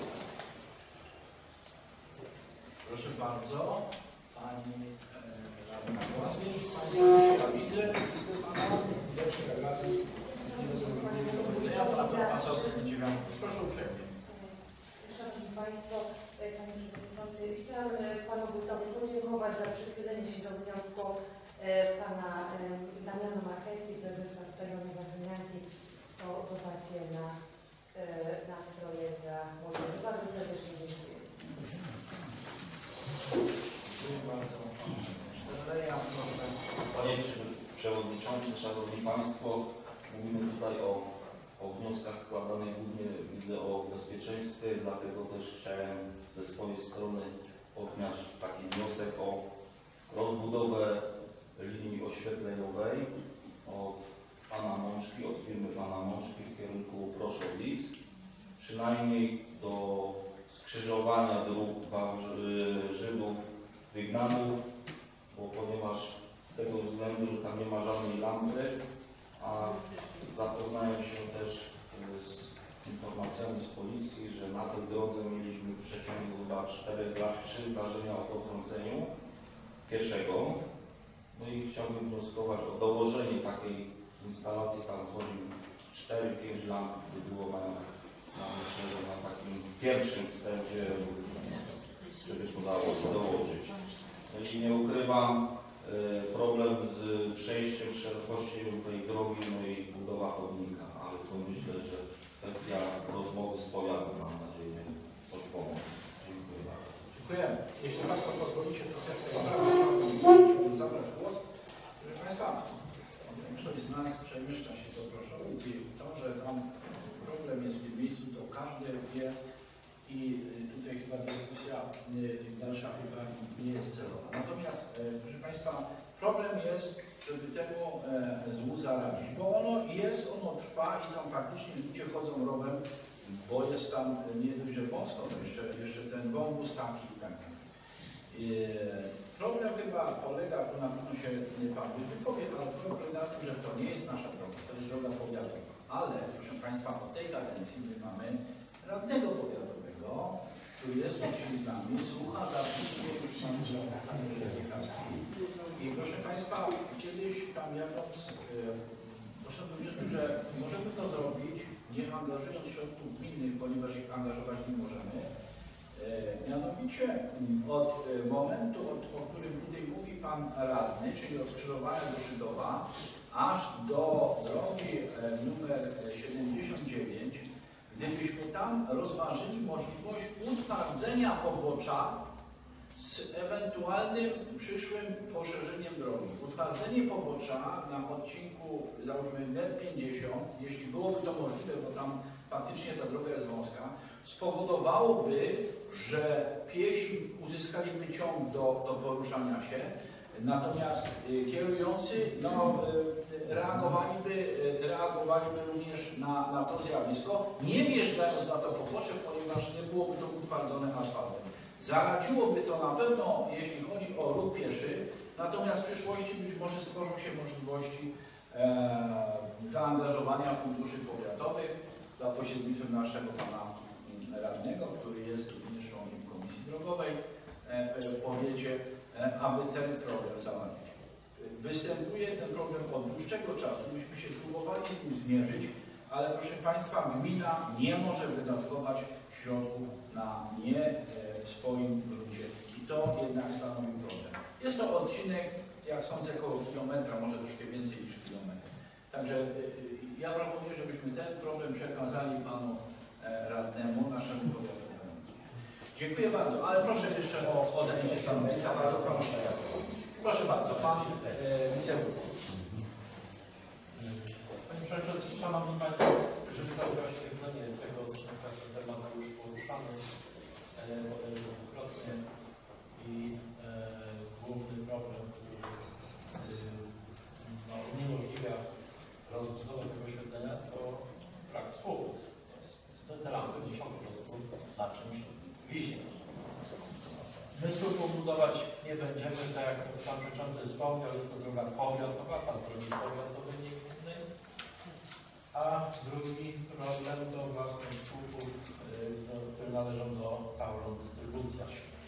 Proszę bardzo. Pani radna Głazowicz. Ja widzę Pana. Pierwszej rady. Nie do powiedzenia, to na pewno Pan sobie będzie miał. Proszę uprzejmie. Szanowni Państwo, Panie Przewodniczący, chciałam Panu Wójtowi podziękować za przychylenie się do wniosku Pana Damiana Marchewki, prezesa Rejonu Ważynianki, o dotację na nastroje dla młodzieży. Bardzo serdecznie dziękuję. Dziękuję bardzo. Panie Przewodniczący, Szanowni Państwo, mówimy tutaj o wnioskach składanych głównie widzę o bezpieczeństwie, dlatego też chciałem ze swojej strony podjąć taki wniosek o rozbudowę linii oświetleniowej od Pana Mączki, od firmy Pana Mączki w kierunku Proszowic, przynajmniej do skrzyżowania dróg Żydów Wygnanów, bo ponieważ z tego względu, że tam nie ma żadnej lampy, a zapoznałem się też z informacjami z policji, że na tej drodze mieliśmy w przeciągu chyba 4 lat 3 zdarzenia o potrąceniu pieszego. No i chciałbym wnioskować o dołożenie takiej instalacji, tam chodzi 4-5 lamp, by było myślę, że na takim pierwszym wstępie, żeby to dało dołożyć. No i nie ukrywam, problem z przejściem szerokości tej drogi, no i budowa chodnika, ale to myślę, że kwestia rozmowy z powiatem, mam nadzieję, coś pomoże. Dziękuję bardzo. Dziękujemy. Jeśli Państwo pozwolicie, to też chciałbym zabrać głos. Proszę Państwa, większość z nas przemieszcza się do Proszowic i to, że tam problem jest w tym miejscu, to każdy wie i tutaj chyba dyskusja dalsza chyba nie jest celowa. Natomiast, proszę Państwa, problem jest, żeby temu złu zaradzić, bo ono trwa i tam faktycznie ludzie chodzą rowem, bo jest tam nie dość, że wąsko, to jeszcze ten wąwóz taki i tak dalej. Problem chyba polega, tu na pewno się Pan wypowie, ale problem na tym, że to nie jest nasza droga, to jest droga powiatowa. Ale, proszę Państwa, od tej kadencji my mamy radnego powiatowego, który jest dzisiaj z nami, słucha zapisów i proszę Państwa, kiedyś tam jadąc, doszedłem do wniosku, że możemy to zrobić, nie angażując środków gminnych, ponieważ ich angażować nie możemy. Mianowicie od momentu, o którym tutaj mówi Pan Radny, czyli od skrzyżowania do Żydowa, aż do drogi numer 79, gdybyśmy tam rozważyli możliwość utwardzenia pobocza, z ewentualnym przyszłym poszerzeniem drogi. Utwardzenie pobocza na odcinku, załóżmy metr 50, jeśli byłoby to możliwe, bo tam faktycznie ta droga jest wąska, spowodowałoby, że piesi uzyskaliby ciąg do poruszania się, natomiast kierujący reagowaliby również na to zjawisko, nie wjeżdżając na to pobocze, ponieważ nie byłoby to utwardzone asfaltem. Zaradziłoby to na pewno, jeśli chodzi o ruch pieszy, natomiast w przyszłości być może stworzą się możliwości zaangażowania funduszy powiatowych za pośrednictwem naszego pana radnego, który jest również członkiem Komisji Drogowej w powiecie, aby ten problem załatwić. Występuje ten problem od dłuższego czasu, myśmy się próbowali z nim zmierzyć, ale proszę Państwa, gmina nie może wydatkować środków na nie swoim gruncie i to jednak stanowi problem. Jest to odcinek, jak sądzę, około kilometra, może troszkę więcej niż kilometr. Także ja proponuję, żebyśmy ten problem przekazali panu radnemu, naszemu powiatowemu. Dziękuję bardzo, ale proszę jeszcze o zajęcie stanowiska. Bardzo proszę. Proszę bardzo, pan wiceburmistrz. Panie Przewodniczący, Szanowni Państwo, żeby dać oświetlenie tego, co ten temat już poruszany dwukrotnie i główny problem, który uniemożliwia rozbudowę tego oświetlenia, to brak słów. Te lampy muszą po prostu na czymś wisieć. My słów budować nie będziemy, tak jak pan przewodniczący wspomniał, jest to droga powiatowa, pan drogi powiatowy, nie gminny. A drugi problem to własność słupów, które należą do Tauron Dystrybucja.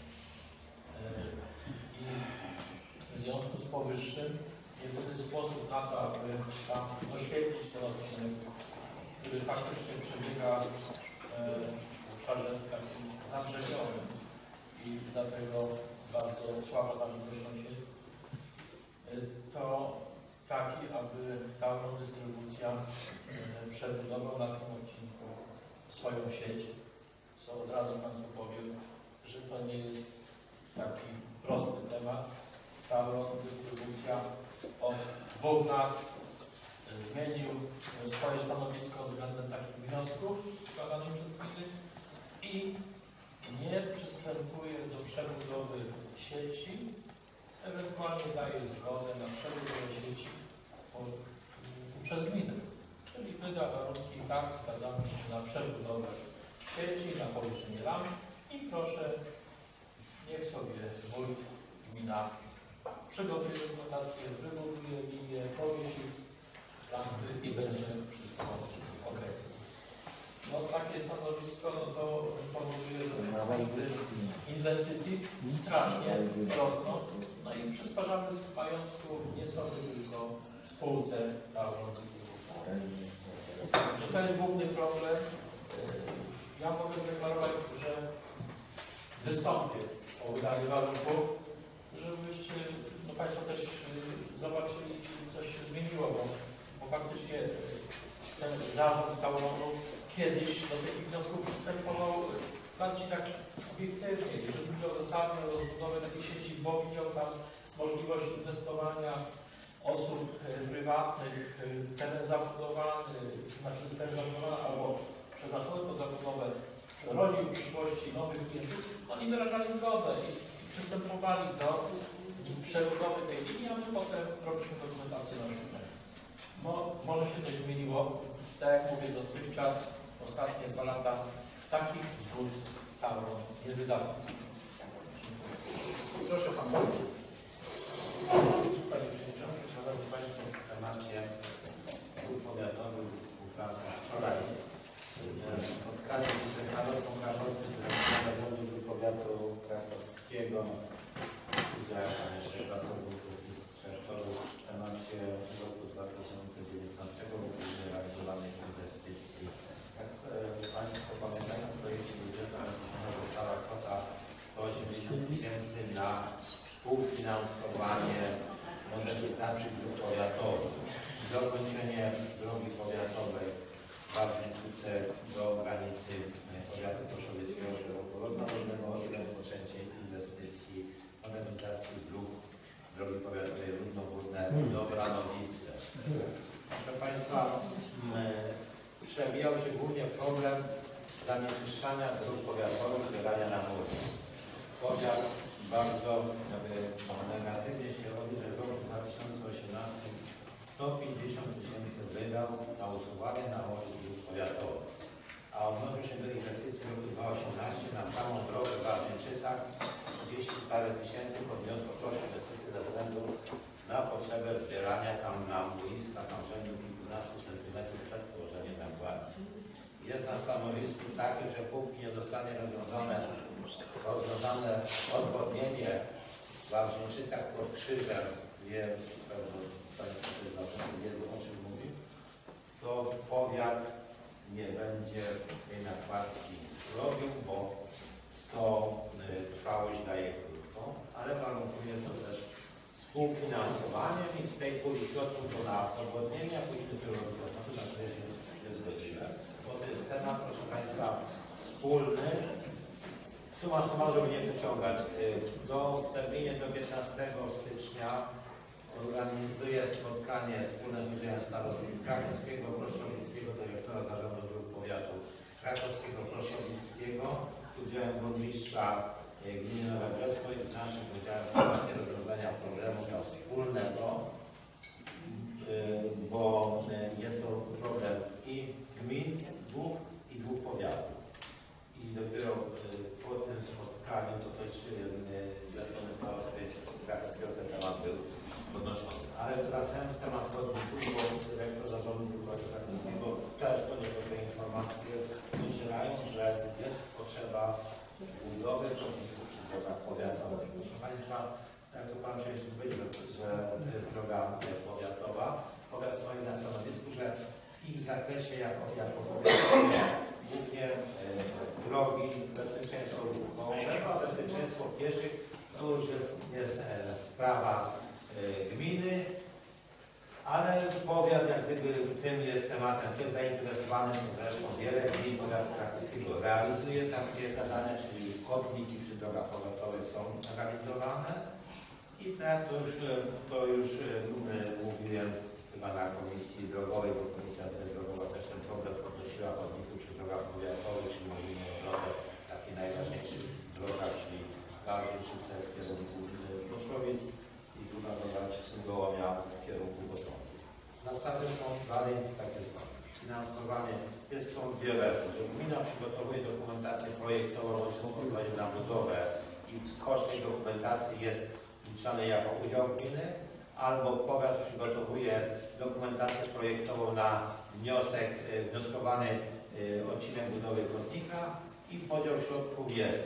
I w związku z powyższym jedyny sposób na to, aby tam doświetlić ten odcinek, który faktycznie przebiega w obszarze takim zabrzegionym i dlatego bardzo słaba ta widoczność jest, to taki, aby Tauron Dystrybucja przebudował na tym odcinku swoją sieć, co od razu Państwu powiem, że to nie jest taki prosty temat. Tauron Dystrybucja od 2 lat zmienił swoje stanowisko względem takich wniosków składanych przez gminy i nie przystępuje do przebudowy sieci, ewentualnie daje zgodę na przebudowę sieci przez gminę. Czyli wyda warunki, tak, zgadzamy się na przebudowę sieci, na powiększenie lamp i proszę, niech sobie wójt, gmina przygotuje dokumentację, wybuduje linię, powiesi lampy i będzie wszystko ok. No takie stanowisko to powoduje, że koszty inwestycji strasznie rosną. No i przysparzamy z majątku nie sobie, tylko spółce Tauron. Że to jest główny problem. Ja mogę deklarować, że wystąpię o wydanie warunków, żebyście Państwo też zobaczyli, czy coś się zmieniło, bo faktycznie ten zarząd Tauronu kiedyś do takich wniosków przystępował bardziej tak obiektywnie. Jeżeli chodzi o zasadną rozbudowę takiej sieci, bo widział tam możliwość inwestowania osób prywatnych, teren zabudowany, albo przeznaczony pod zabudowę rodzin w przyszłości nowych klientów, oni wyrażali zgodę i przystępowali do przebudowy tej linii, a my potem robiliśmy dokumentację na rzecz. Może się coś zmieniło. Tak jak mówię, dotychczas ostatnie 2 lata takich zgód Tauron nie wydawał. Proszę Pan. Panie Przewodniczący, Szanowni Państwo, w temacie dróg powiatowych i współpracy wczoraj spotkanie ze starostą krakowskim, zarządu dróg powiatu krakowskiego, udział jeszcze pracowników i inspektorów w temacie roku 2019 realizowanych inwestycji. Jak Państwo pamiętają, w projekcie budżetu została kwota 180 000 na współfinansowanie modernizacji dróg powiatowych, dokończenie drogi powiatowej Bartniczce do granicy powiatu koszowieckiego, szerokopolotnego oraz rozpoczęcie inwestycji inwestycji modernizacji dróg, drogi powiatowej Rudno-Górne, Dobranowice. Proszę Państwa, przewijał się głównie problem zanieczyszczania dróg powiatowych, wylania na morze. Powiat bardzo negatywnie się robi, że w roku 2018 150 000 wydał na usuwanie nałożu dróg powiatowych, a odnosił się do inwestycji w roku 2018 na samą drogę w Bartniczycach 30 parę tysięcy podniosło koszt inwestycji ze względu na potrzebę zbierania tam na boiska tam rzędu kilkunastu centymetrów przed położeniem na gładzi. Jest na stanowisku takie, że póki nie zostanie rozwiązane odwodnienie w Bartniczycach pod krzyżem, Państwo wiedzą, o czym mówi, to powiat nie będzie tej nakładki robił, bo to trwałość daje krótko, ale warunkuje to też współfinansowaniem i z tej puli środków to na odwodnienia pójdzie do rozwiązania, na które się nie zgodziłem, bo to jest temat, proszę Państwa, wspólny. Summa summarum, żeby nie przeciągać, w terminie do 15 stycznia organizuje spotkanie wspólne z Urzędem Starosty Krakowskiego, Proszowickiego, dyrektora Zarządu Dróg Powiatu Krakowskiego, Proszowickiego, z udziałem burmistrza gminy Nowe Brzesko i z naszym udziałem w rozwiązania problemu wspólnego, bo jest to problem i gmin i dwóch powiatów. I dopiero po tym spotkaniu to też ze strony starosty Krakowskiego ten temat był podnoszony. Ale wracając do tematu odbytu, bo dyrektor Zarządu Dróg Krakowskiego też ponieważ te informacje docierają, że jest potrzeba budowy chodników przy drogach powiatowych. Proszę Państwa, jak to Pan wcześniej powiedział, że to jest droga powiatowa. Powiat stoi na stanowisku, że w ich zakresie jako powiatowie głównie drogi, bezpieczeństwo ruchowego, a bezpieczeństwo pieszych to już jest sprawa gminy, ale powiat jak gdyby tym jest tematem też zainteresowany, zresztą wiele gmin powiatu krakowskiego realizuje takie zadania, czyli chodniki przy drogach powiatowych są realizowane i tak to już mówiłem chyba na komisji drogowej, bo komisja drogowa też ten problem podnosiła chodników przy drogach powiatowych, czyli mówimy o drodze takiej najważniejszych drogach, czyli Garżyczyce w kierunku Poszowic i druga droga Gołomia w kierunku Bosądu. Zasady są dalej takie są. Finansowanie są dwie wersje, że gmina przygotowuje dokumentację projektową na budowę i koszt tej dokumentacji jest liczony jako udział gminy, albo powiat przygotowuje dokumentację projektową na wnioskowany odcinek budowy chodnika i podział środków jest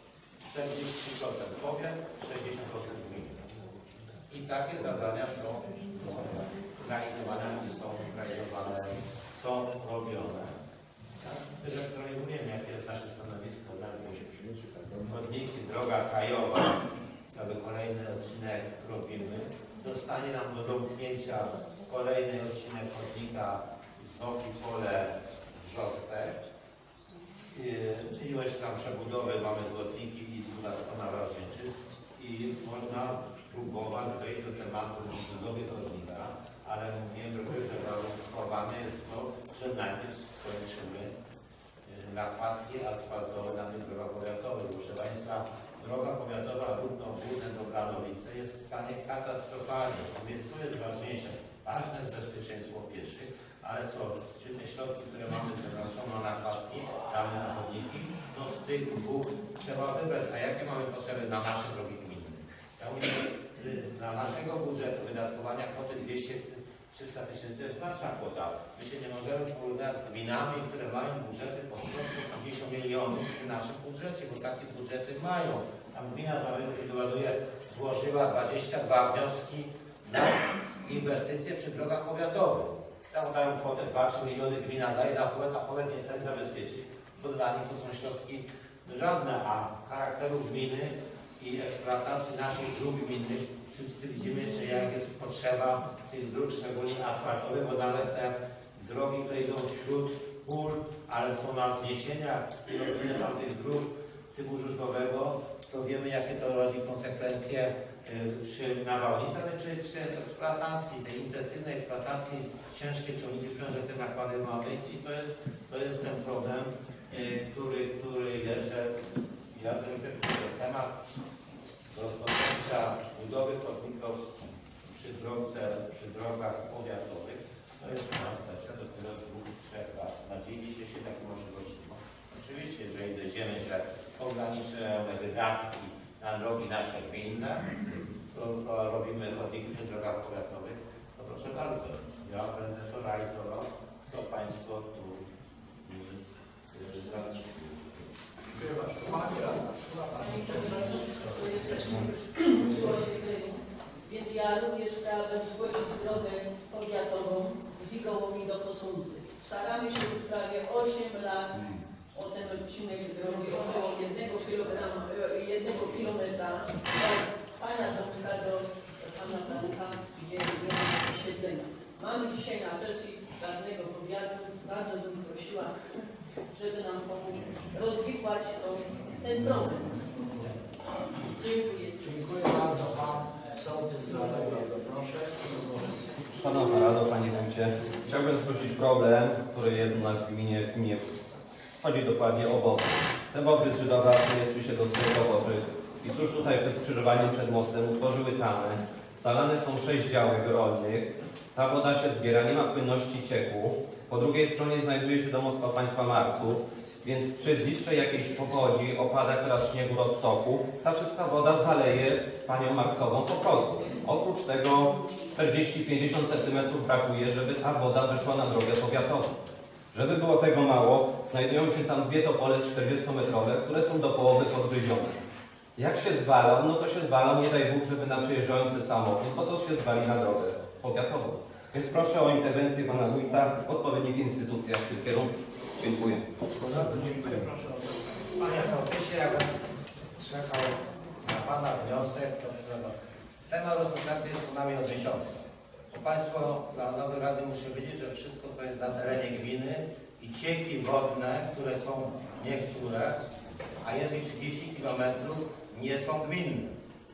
40% powiat, 60% gminy. I takie zadania są realizowane i są robione. Dyrektorowi mówiłem, jakie jest nasze stanowisko dla chodniki, droga krajowa, cały kolejny odcinek robimy. Zostanie nam do domknięcia kolejny odcinek chodnika Zofi Pole Wrzostek. Ilość tam przebudowy, mamy złotniki i druga strona Wrażniczyc i można próbować wejść do tematu budowy chodnika, ale mówiłem, że warunkowane jest to, że najpierw skończymy nakładki asfaltowe na tych drogach powiatowych. Proszę Państwa, droga powiatowa Rudno-Górne do Branowice jest w stanie katastrofalnym. Więc co jest ważniejsze? Ważne jest bezpieczeństwo pieszych, ale co? Czy te środki, które mamy przeznaczone na nakładki, damy na chodniki, to z tych dwóch trzeba wybrać. A jakie mamy potrzeby na nasze drogi gminne? Ja mówię, dla naszego budżetu wydatkowania kwoty 200-300 tysięcy jest nasza kwota. My się nie możemy porównać z gminami, które mają budżety po 150 milionów przy naszym budżecie, bo takie budżety mają. Tam gmina Zawierów się doładuje, złożyła 22 wnioski na inwestycje przy drogach powiatowych. Tam dają kwotę 2-3 miliony, gmina daje na powiat, a powiat nie jest w stanie zabezpieczyć, bo dla nich to są środki żadne, a charakteru gminy i eksploatacji naszych dróg gminnych wszyscy widzimy, że jak jest potrzeba tych dróg, szczególnie asfaltowych, bo nawet te drogi, które idą wśród pól, ale są na wzniesieniach i robimy tam tych dróg typu żużlowego, to wiemy, jakie to rodzi konsekwencje przy nawałnicy, ale przy eksploatacji, tej intensywnej eksploatacji ciężkiej ciągnicy sprężyny nakłady wody i to jest ten problem, który jest, że ja ten temat rozpoczęcia budowy chodników przy drogach powiatowych, to jest kwestia dopiero 2-3 lat. Nadzieliście się taką możliwością. Oczywiście, jeżeli dojdziemy, że ograniczymy wydatki na drogi nasze gminne, to robimy chodniki przy drogach powiatowych, to proszę bardzo, ja będę to realizował, co Państwo tu mi zależy. Dziękuję bardzo. Panie Przewodniczący, jesteśmy już przy oświetleniu, więc ja również chciałabym zgłosić drogę powiatową z Ikołomi do Posądzy. Staramy się już prawie 8 lat o ten odcinek drogi około 1 kilometra od Pana Domka do Pana Domka, gdzie jest oświetlenie. Mamy dzisiaj na sesji radnego powiatu, bardzo bym prosiła, żeby nam pomógł rozwikłać ten problem. Dziękuję. Dziękuję bardzo. Pan sołtys Zaległa, proszę. Szanowna Rado, Panie Wójcie, chciałbym zwrócić problem, który jest u nas w gminie, chodzi dokładnie o Bobry. Te Bobry z Żydowa przyniosły się do swojego Boży i tuż tutaj przed skrzyżowaniem przed mostem utworzyły tamy. Zalane są 6 działek rolnych, ta woda się zbiera, nie ma płynności cieku. Po drugiej stronie znajduje się domostwo państwa Marców, więc przy bliższej jakiejś powodzi, opadach teraz śniegu, roztoku, ta wszystka woda zaleje panią Marcową po prostu. Oprócz tego 40-50 cm brakuje, żeby ta woda wyszła na drogę powiatową. Żeby było tego mało, znajdują się tam 2 topole 40-metrowe, które są do połowy podgryzione. Jak się zwalał, no to się zwalał, nie daj Bóg, żeby na przejeżdżający samochód, bo to się zwali na drogę powiatową. Więc proszę o interwencję pana wójta w odpowiednich instytucjach w tym kierunku. Dziękuję. Dziękuję. Proszę o Panie sołtysie, ja bym czekał na Pana wniosek, to temat rozpoczęty jest co najmniej od miesiąca. Bo Państwo dla nowej rady muszę wiedzieć, że wszystko, co jest na terenie gminy i cieki wodne, które są niektóre, a jest ich 30 km, nie są gminne.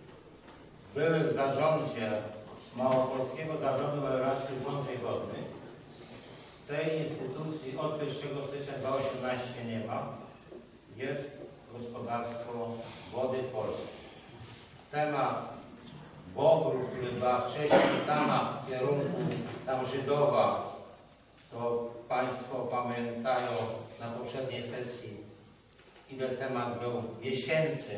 Były w zarządzie Małopolskiego Zarządu Melioracji Urządzeń Wodnych. Tej instytucji od 1 stycznia 2018 nie ma. Jest gospodarstwo Wody Polskie. Temat Bobrów, który była wcześniej tama w kierunku tam Żydowa, to Państwo pamiętają na poprzedniej sesji, ile temat był miesięcy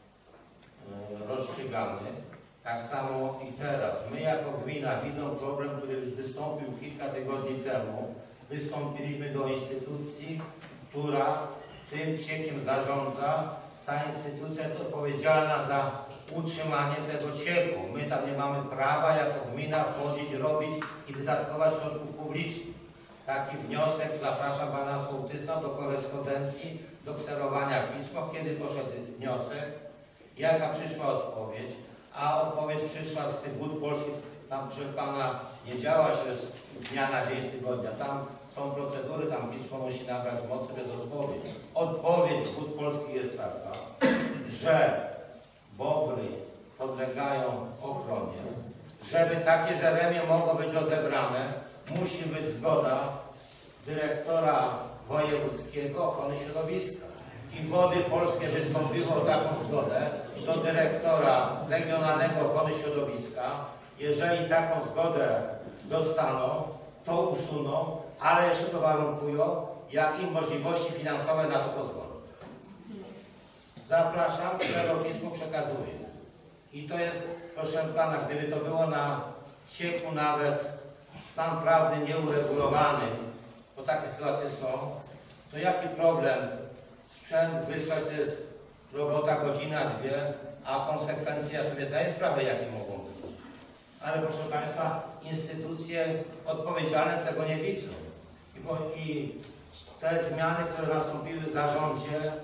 rozstrzygany. Tak samo i teraz. My jako gmina, widząc problem, który już wystąpił kilka tygodni temu, wystąpiliśmy do instytucji, która tym ciekiem zarządza. Ta instytucja jest odpowiedzialna za utrzymanie tego cieku. My tam nie mamy prawa jako gmina wchodzić, robić i wydatkować środków publicznych. Taki wniosek zapraszam Pana sołtysa do korespondencji, do kserowania pisma. Kiedy poszedł wniosek? Jaka przyszła odpowiedź? A odpowiedź przyszła z tych Wód Polskich, tam proszę Pana nie działa się z dnia na dzień, z tygodnia. Tam są procedury, tam pismo musi nabrać mocy bez odpowiedzi. Odpowiedź z Wód Polskich jest taka, że Bobry podlegają ochronie. Żeby takie żeremie mogło być rozebrane, musi być zgoda dyrektora wojewódzkiego ochrony środowiska. I Wody Polskie wystąpiło o taką zgodę do dyrektora regionalnego ochrony środowiska. Jeżeli taką zgodę dostaną, to usuną, ale jeszcze to warunkują, jak im możliwości finansowe na to pozwolą. Zapraszam, pismo przekazuję. I to jest, proszę Pana, gdyby to było na cieku nawet stan prawny nieuregulowany, bo takie sytuacje są, to jaki problem? Sprzęt wysłać to jest robota godzina, 2, a konsekwencje, ja sobie zdaję sprawę, jakie mogą być. Ale proszę Państwa, instytucje odpowiedzialne tego nie widzą. I te zmiany, które nastąpiły w zarządzie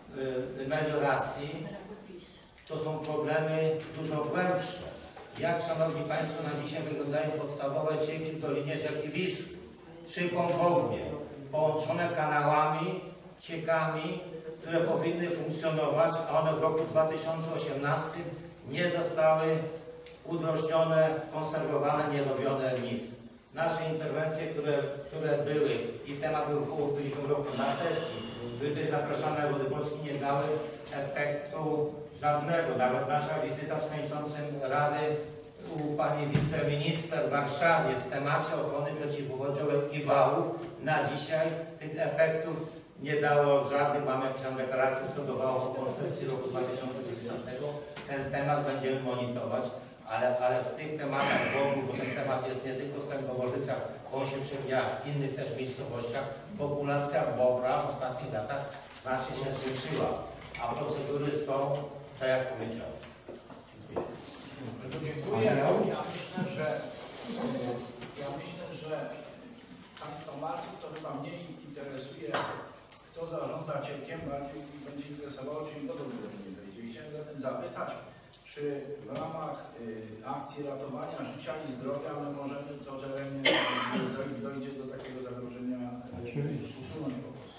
melioracji, to są problemy dużo głębsze. Jak, Szanowni Państwo, na dzisiaj wyglądają podstawowe cieki w dolinie rzeki Wisły? 3 pompownie połączone kanałami, ciekami które powinny funkcjonować, a one w roku 2018 nie zostały udrożnione, konserwowane, nie robione nic. Nasze interwencje, które były i temat ruchu byliśmy w roku na sesji, były zapraszane Wody Polskie, nie dały efektu żadnego. Nawet nasza wizyta z kończącym Rady u pani wiceminister w Warszawie w temacie ochrony przeciwpowodziowej i wałów na dzisiaj tych efektów nie dało żadnych. Mamy jakąś deklarację skierowaną po koncepcji roku 2019. Ten temat będziemy monitorować, ale w tych tematach wokół, bo ten temat jest nie tylko w Stęgoworzycach, on się przewija w innych też miejscowościach, populacja bobra w ostatnich latach znacznie się zwiększyła, a procedury są, tak jak powiedziałem. Dziękuję. Ja myślę, że Państwa marców to chyba mniej interesuje, kto zarządza ciekiem, bardziej będzie interesowało, czy im wodą nie wejdzie. I chciałem zatem zapytać, czy w ramach akcji ratowania życia i zdrowia my możemy to, że jeżeli dojdzie do takiego zagrożenia, usunąć po prostu?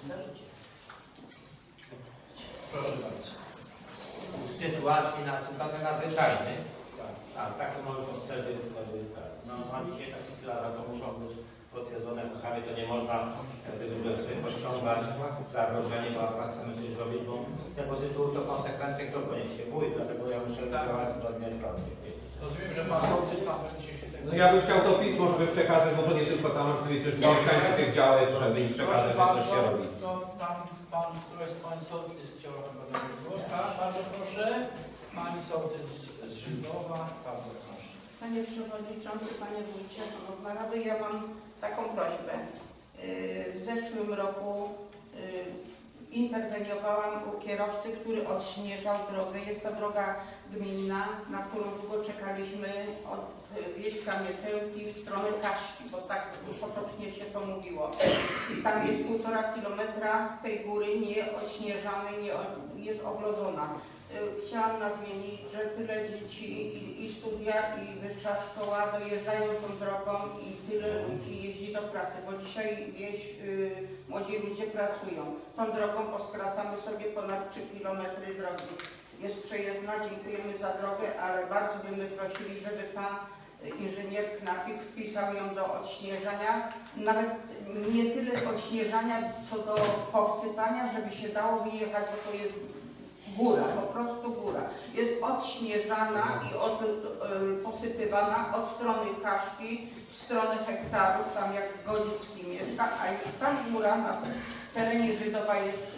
Proszę bardzo. W sytuacji nadzwyczajnej, tak to może wtedy no a dzisiaj takie sytuacje to muszą być potwierdzone w ustawie, to nie można tego sobie podciągać zagrożenie, bo akurat chcemy coś zrobić, bo z tego tytułu to konsekwencje kto poniesie wójt, dlatego ja muszę działać zgodnie z prawem. Rozumiem, że Pan sołtys tam będzie się tego... No ja bym chciał to pismo, żeby przekazać, bo to nie tylko tam, który też mieszkańcy tych działek, żeby im przekazać, że coś się robi. To tam Pan, który jest Pan sołtys, chciał chyba zabrać głos. Tak, bardzo proszę. Pani sołtys z Żydowa, bardzo proszę. Panie Przewodniczący, Panie Wójcie, Szanowna Rado, ja mam taką prośbę. W zeszłym roku interweniowałam u kierowcy, który odśnieżał drogę. Jest to droga gminna, na którą długo czekaliśmy od wieśka Mietełki w stronę Kaszki, bo tak potocznie się to mówiło. I tam jest 1,5 kilometra tej góry nieodśnieżanej, nie jest oblodzona. Chciałam nadmienić, że tyle dzieci i studia, i wyższa szkoła dojeżdżają tą drogą i tyle ludzi jeździ do pracy, bo dzisiaj wieś, młodzi ludzie pracują. Tą drogą poskracamy sobie ponad 3 km drogi. Jest przejezdna, dziękujemy za drogę, ale bardzo byśmy prosili, żeby pan inżynier Knapik wpisał ją do odśnieżania. Nawet nie tyle odśnieżania, co do posypania, żeby się dało wyjechać, bo to jest góra, po prostu góra. Jest odśnieżana i posypywana od strony Kaszki w stronę hektarów, tam jak Godzicki mieszka, a już ta góra na terenie Żydowa jest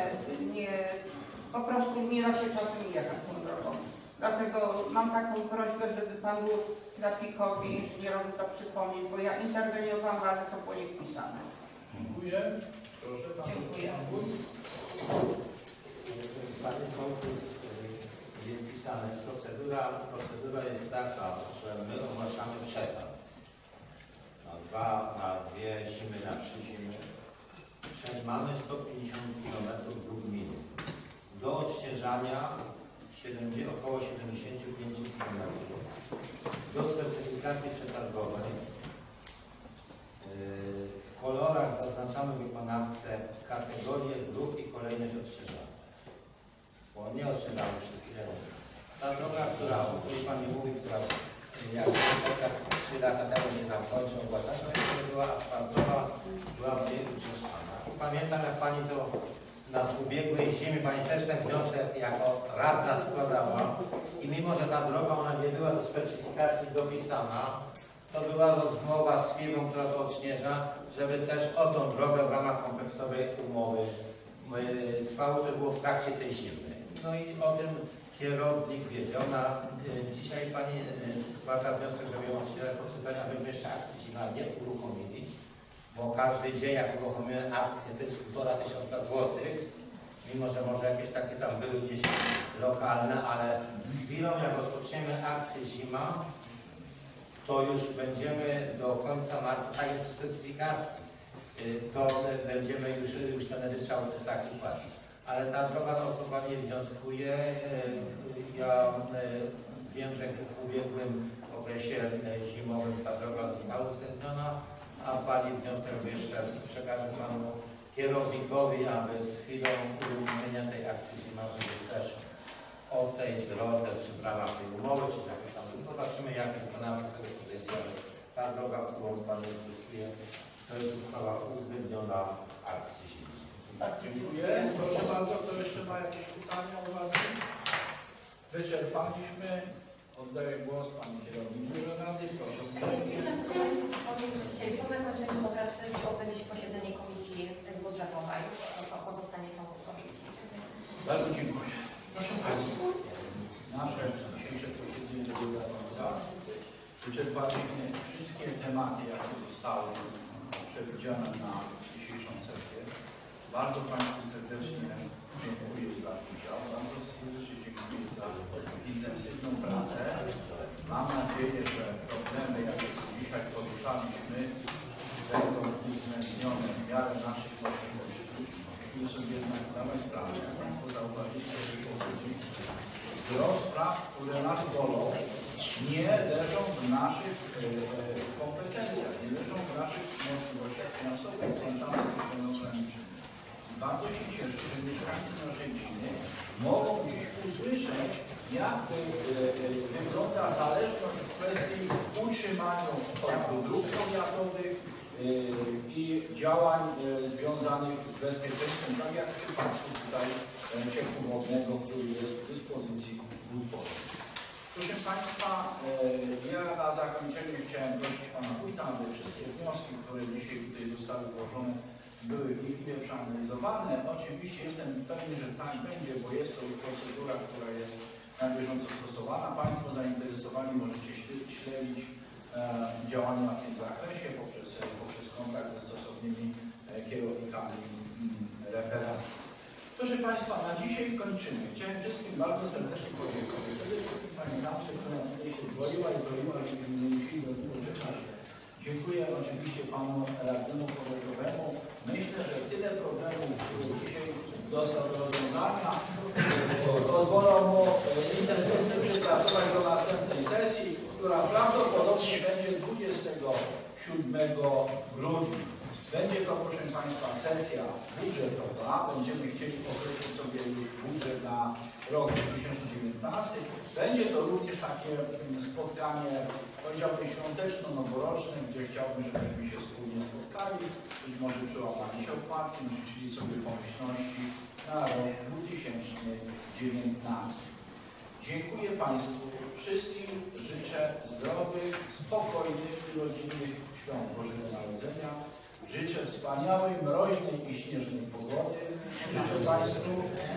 po prostu nie da się czasem jechać tą drogą. Dlatego mam taką prośbę, żeby panu Knapikowi, inżynierowi to przypomnieć, bo ja interweniowałam, ale to było niepisane. Dziękuję. Proszę, pan. Dziękuję. Panie sołtys, jest wpisane, procedura jest taka, że my ogłaszamy przetarg na dwie zimy, na 3 zimy. Mamy 150 km dróg gminy. Do odśnieżania około 75 km. Do specyfikacji przetargowej w kolorach zaznaczamy wykonawcę, kategorię dróg i kolejność odśnieżania. Bo nie odśnieżamy wszystkich elementów. Ta droga, o której Pani mówi, która jak 3 lata temu się nam kończy ogłaszać, to jeszcze była asfaltowa, była mniej uczęszczana. I pamiętam, jak Pani to na ubiegłej zimie, Pani też ten wniosek jako radna składała i mimo, że ta droga ona nie była do specyfikacji dopisana, to była rozmowa z firmą, która to odśnieża, żeby też o tą drogę w ramach kompleksowej umowy trwało, to było w trakcie tej zimy. No i o tym kierownik wiedział. Dzisiaj Pani składa wniosek, żeby ją odśnieżać posypania wyższej akcji zima nie uruchomili, bo każdy dzień, jak uruchomimy akcję, to jest 1500 złotych, mimo że może jakieś takie tam były gdzieś lokalne, ale z chwilą, jak rozpoczniemy akcję zima, to już będziemy do końca marca, tak jest w specyfikacji, to będziemy już ten ryczałt taki płacić. Ale ta droga, o co Pani wnioskuje, ja wiem, że w ubiegłym okresie zimowym ta droga została uwzględniona, a Pani wniosek jeszcze przekaże Panu kierownikowi, aby z chwilą uruchomienia tej akcji marzyli też o tej drodze przy prawach tej umowy, czy jakoś tam zobaczymy, jak wykonamy tego potencjału. Ta droga, którą Pan dyskutuje, to jest ustawa uwzględniona w akcji zimnej. Tak, dziękuję. Proszę bardzo, kto jeszcze ma jakieś pytania, uwagi? Wyczerpaliśmy. Oddaję głos Pani Kierowniku Rady. Proszę. Chciałam Państwu przypomnieć, że dzisiaj po zakończeniu obrad sesji odbędzie się posiedzenie Komisji Budżetowej. Pozostanie członków komisji. Bardzo dziękuję. Proszę Państwa, nasze dzisiejsze posiedzenie dobiega końca. Wyczerpaliśmy wszystkie tematy, jakie zostały przewidziane na dzisiejszą sesję. Bardzo Państwu serdecznie dziękuję za udział. Bardzo serdecznie dziękuję za intensywną pracę. Mam nadzieję, że problemy, jakie dzisiaj poruszaliśmy, będą uwzględnione w miarę naszych możliwości. Nie sobie jednak zdamy sprawę, jak Państwo zauważyliście w tej pozycji, gros spraw, które nas bolą, nie leżą w naszych kompetencjach, nie leżą w naszych możliwościach finansowych, związanych z tym ograniczeniem. Bardzo się cieszę, że mieszkańcy naszej gminy mogą dziś usłyszeć, jak wygląda zależność w kwestii utrzymania dróg powiatowych i działań związanych z bezpieczeństwem, tak jak w przypadku tutaj cieku wodnego, który jest w dyspozycji Wód Polskich. Proszę Państwa, ja na zakończenie chciałem prosić Pana Wójta, aby wszystkie wnioski, które dzisiaj tutaj zostały złożone, były wnikliwie przeanalizowane. Oczywiście jestem pewny, że tak będzie, bo jest to procedura, która jest na bieżąco stosowana. Państwo zainteresowani możecie śledzić działania w tym zakresie poprzez kontakt ze stosownymi kierownikami referatów. Proszę Państwa, na dzisiaj kończymy. Chciałem wszystkim bardzo serdecznie podziękować. Przede wszystkim Pani Zawsze, która tutaj się dwoiła i dwoiła, żebyśmy nie musieli do tego czekać. Dziękuję oczywiście Panu Radnemu Powiatowemu. Myślę, że tyle problemów, które dzisiaj dostał do rozwiązania, pozwolą mu intensywnie przypracować do następnej sesji, która prawdopodobnie będzie 27 grudnia. Będzie to, proszę Państwa, sesja budżetowa. Będziemy chcieli określić sobie już budżet na rok 2019. Będzie to również takie spotkanie, powiedziałbym, świąteczno-noworoczne, gdzie chciałbym, żebyśmy się wspólnie spotkali, być może przyłapali się opłatki, życzyli sobie pomyślności na rok 2019. Dziękuję Państwu wszystkim. Życzę zdrowych, spokojnych i rodzinnych świąt Bożego Narodzenia. Życzę wspaniałej, mroźnej i śnieżnej pogody. Życzę Państwu,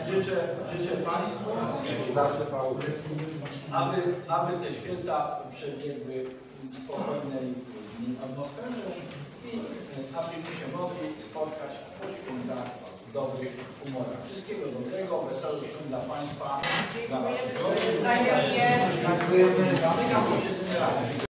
aby te święta przebiegły w spokojnej atmosferze i abyśmy się mogli spotkać po świętach w dobrych humorach. Wszystkiego dobrego, wesołych świąt dla Państwa, dla Waszych rodzin. Zamykam posiedzenie Rady.